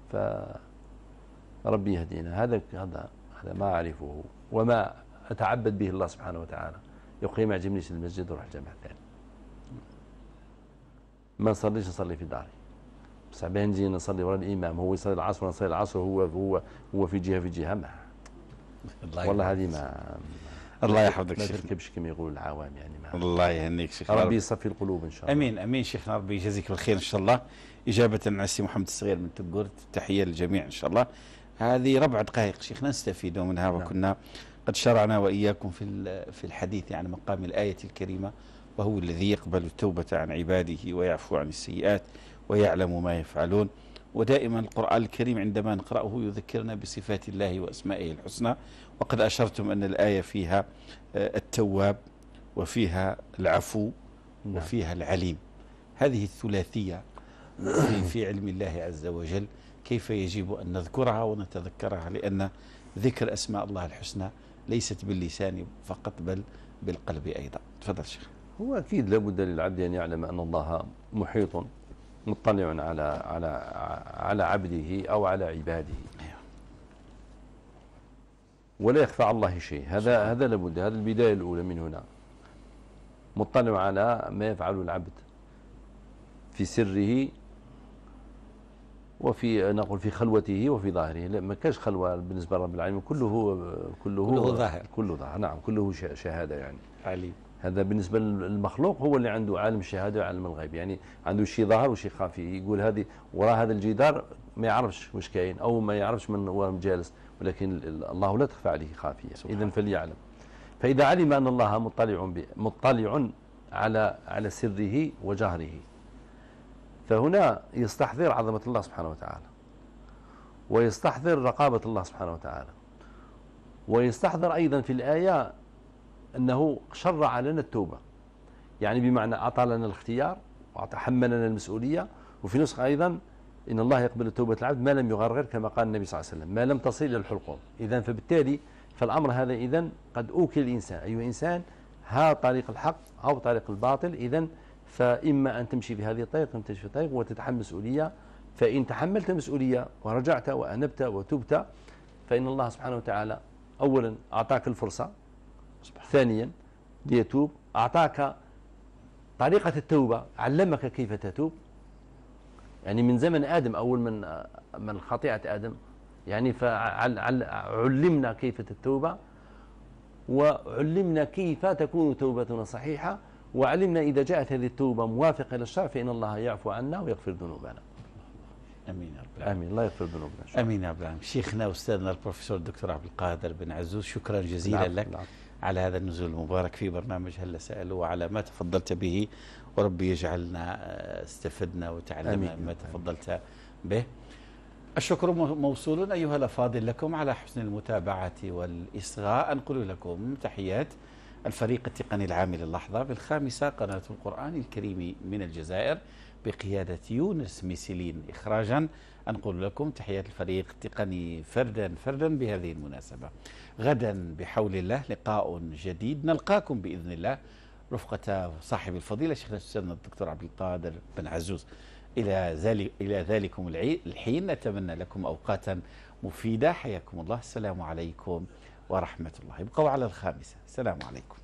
فربي يهدينا. هذا ما أعرفه وما أتعبد به الله سبحانه وتعالى. يقيم ما يعجبنيش المسجد وروح الجامع ثاني، ما نصليش نصلي في داري، بصح بين نجي نصلي ورا الإمام، هو يصلي العصر وانا نصلي العصر، هو في جهة ما والله هذه ما الله يحفظك ما شيخنا، تركبش كما يقول العوام يعني ما. الله يهنيك شيخنا، ربي يصفي القلوب ان شاء الله. امين امين شيخنا، ربي يجازيك بالخير ان شاء الله. اجابه على السي محمد الصغير من تقرت، تحيه للجميع ان شاء الله. هذه 4 دقائق شيخنا نستفيدوا منها، وكنا قد شرعنا واياكم في الحديث عن مقام الايه الكريمه، وهو الذي يقبل التوبه عن عباده ويعفو عن السيئات ويعلم ما يفعلون. ودائما القرآن الكريم عندما نقرأه يذكرنا بصفات الله وأسمائه الحسنى، وقد أشرتم أن الآية فيها التواب وفيها العفو وفيها العليم. هذه الثلاثية في علم الله عز وجل كيف يجب أن نذكرها ونتذكرها، لأن ذكر أسماء الله الحسنى ليست باللسان فقط بل بالقلب أيضا. تفضل شيخ. هو أكيد لابد للعبد أن يعلم أن الله محيط مطلع على عبده أو على عباده، ولا يخفى على الله شيء. هذا لابد، هذا البداية الأولى من هنا. مطلع على ما يفعله العبد في سره وفي نقول في خلوته وفي ظاهره. لا ما كاش خلوة بالنسبة لرب العالمين، كله ظاهر، كله ظاهر. نعم كله شهادة يعني علي. هذا بالنسبة للمخلوق هو اللي عنده عالم الشهادة وعالم الغيب، يعني عنده شيء ظاهر وشيء خفي. يقول هذه وراء هذا الجدار ما يعرفش واش كاين أو ما يعرفش من هو جالس، ولكن الله لا تخفى عليه خافية. إذن فليعلم. فإذا علم أن الله مطلع على سره وجهره، فهنا يستحضر عظمة الله سبحانه وتعالى، ويستحضر رقابة الله سبحانه وتعالى، ويستحضر أيضا في الآية أنه شرع لنا التوبة، يعني بمعنى أعطى لنا الاختيار وحملنا المسؤولية. وفي نسخة أيضا إن الله يقبل توبة العبد ما لم يغرغر، كما قال النبي صلى الله عليه وسلم، ما لم تصل إلى الحلقوم. إذن فبالتالي فالأمر هذا إذن قد أوكل الإنسان، أيها إنسان ها طريق الحق أو طريق الباطل. إذن فإما أن تمشي في هذه الطريق أم تمشي في طريق وتتحمل مسؤولية. فإن تحملت مسؤولية ورجعت وأنبت وتبت، فإن الله سبحانه وتعالى أولا أعطاك الفرصة، ثانيا ليتوب أعطاك طريقة التوبة، علمك كيف تتوب. يعني من زمن آدم، أول من خطيئة آدم يعني فعلمنا كيف التوبة، وعلمنا كيف تكون توبتنا صحيحة، وعلمنا إذا جاءت هذه التوبة موافقة للشرع فإن الله يعفو عنا ويغفر ذنوبنا. امين يا رب العالمين. امين، الله يغفر ذنوبنا. امين يا رب العالمين. شيخنا واستاذنا البروفيسور الدكتور عبد القادر بن عزوز، شكرا جزيلا لك على هذا النزول المبارك في برنامج هلا سألوا، وعلى ما تفضلت به، وربي يجعلنا استفدنا وتعلمنا ما تفضلت به. الشكر موصول أيها الأفاضل لكم على حسن المتابعة والإصغاء. أنقل لكم تحيات الفريق التقني العامل اللحظة بالخامسة قناة القرآن الكريم من الجزائر بقيادة يونس ميسيلين إخراجا. أنقل لكم تحيات الفريق التقني فردا بهذه المناسبة. غدا بحول الله لقاء جديد نلقاكم بإذن الله رفقة صاحب الفضيلة شيخنا الأستاذ الدكتور عبد القادر بن عزوز. إلى ذلكم الحين نتمنى لكم أوقاتا مفيدة. حياكم الله. السلام عليكم ورحمة الله. ابقوا على الخامسة. السلام عليكم.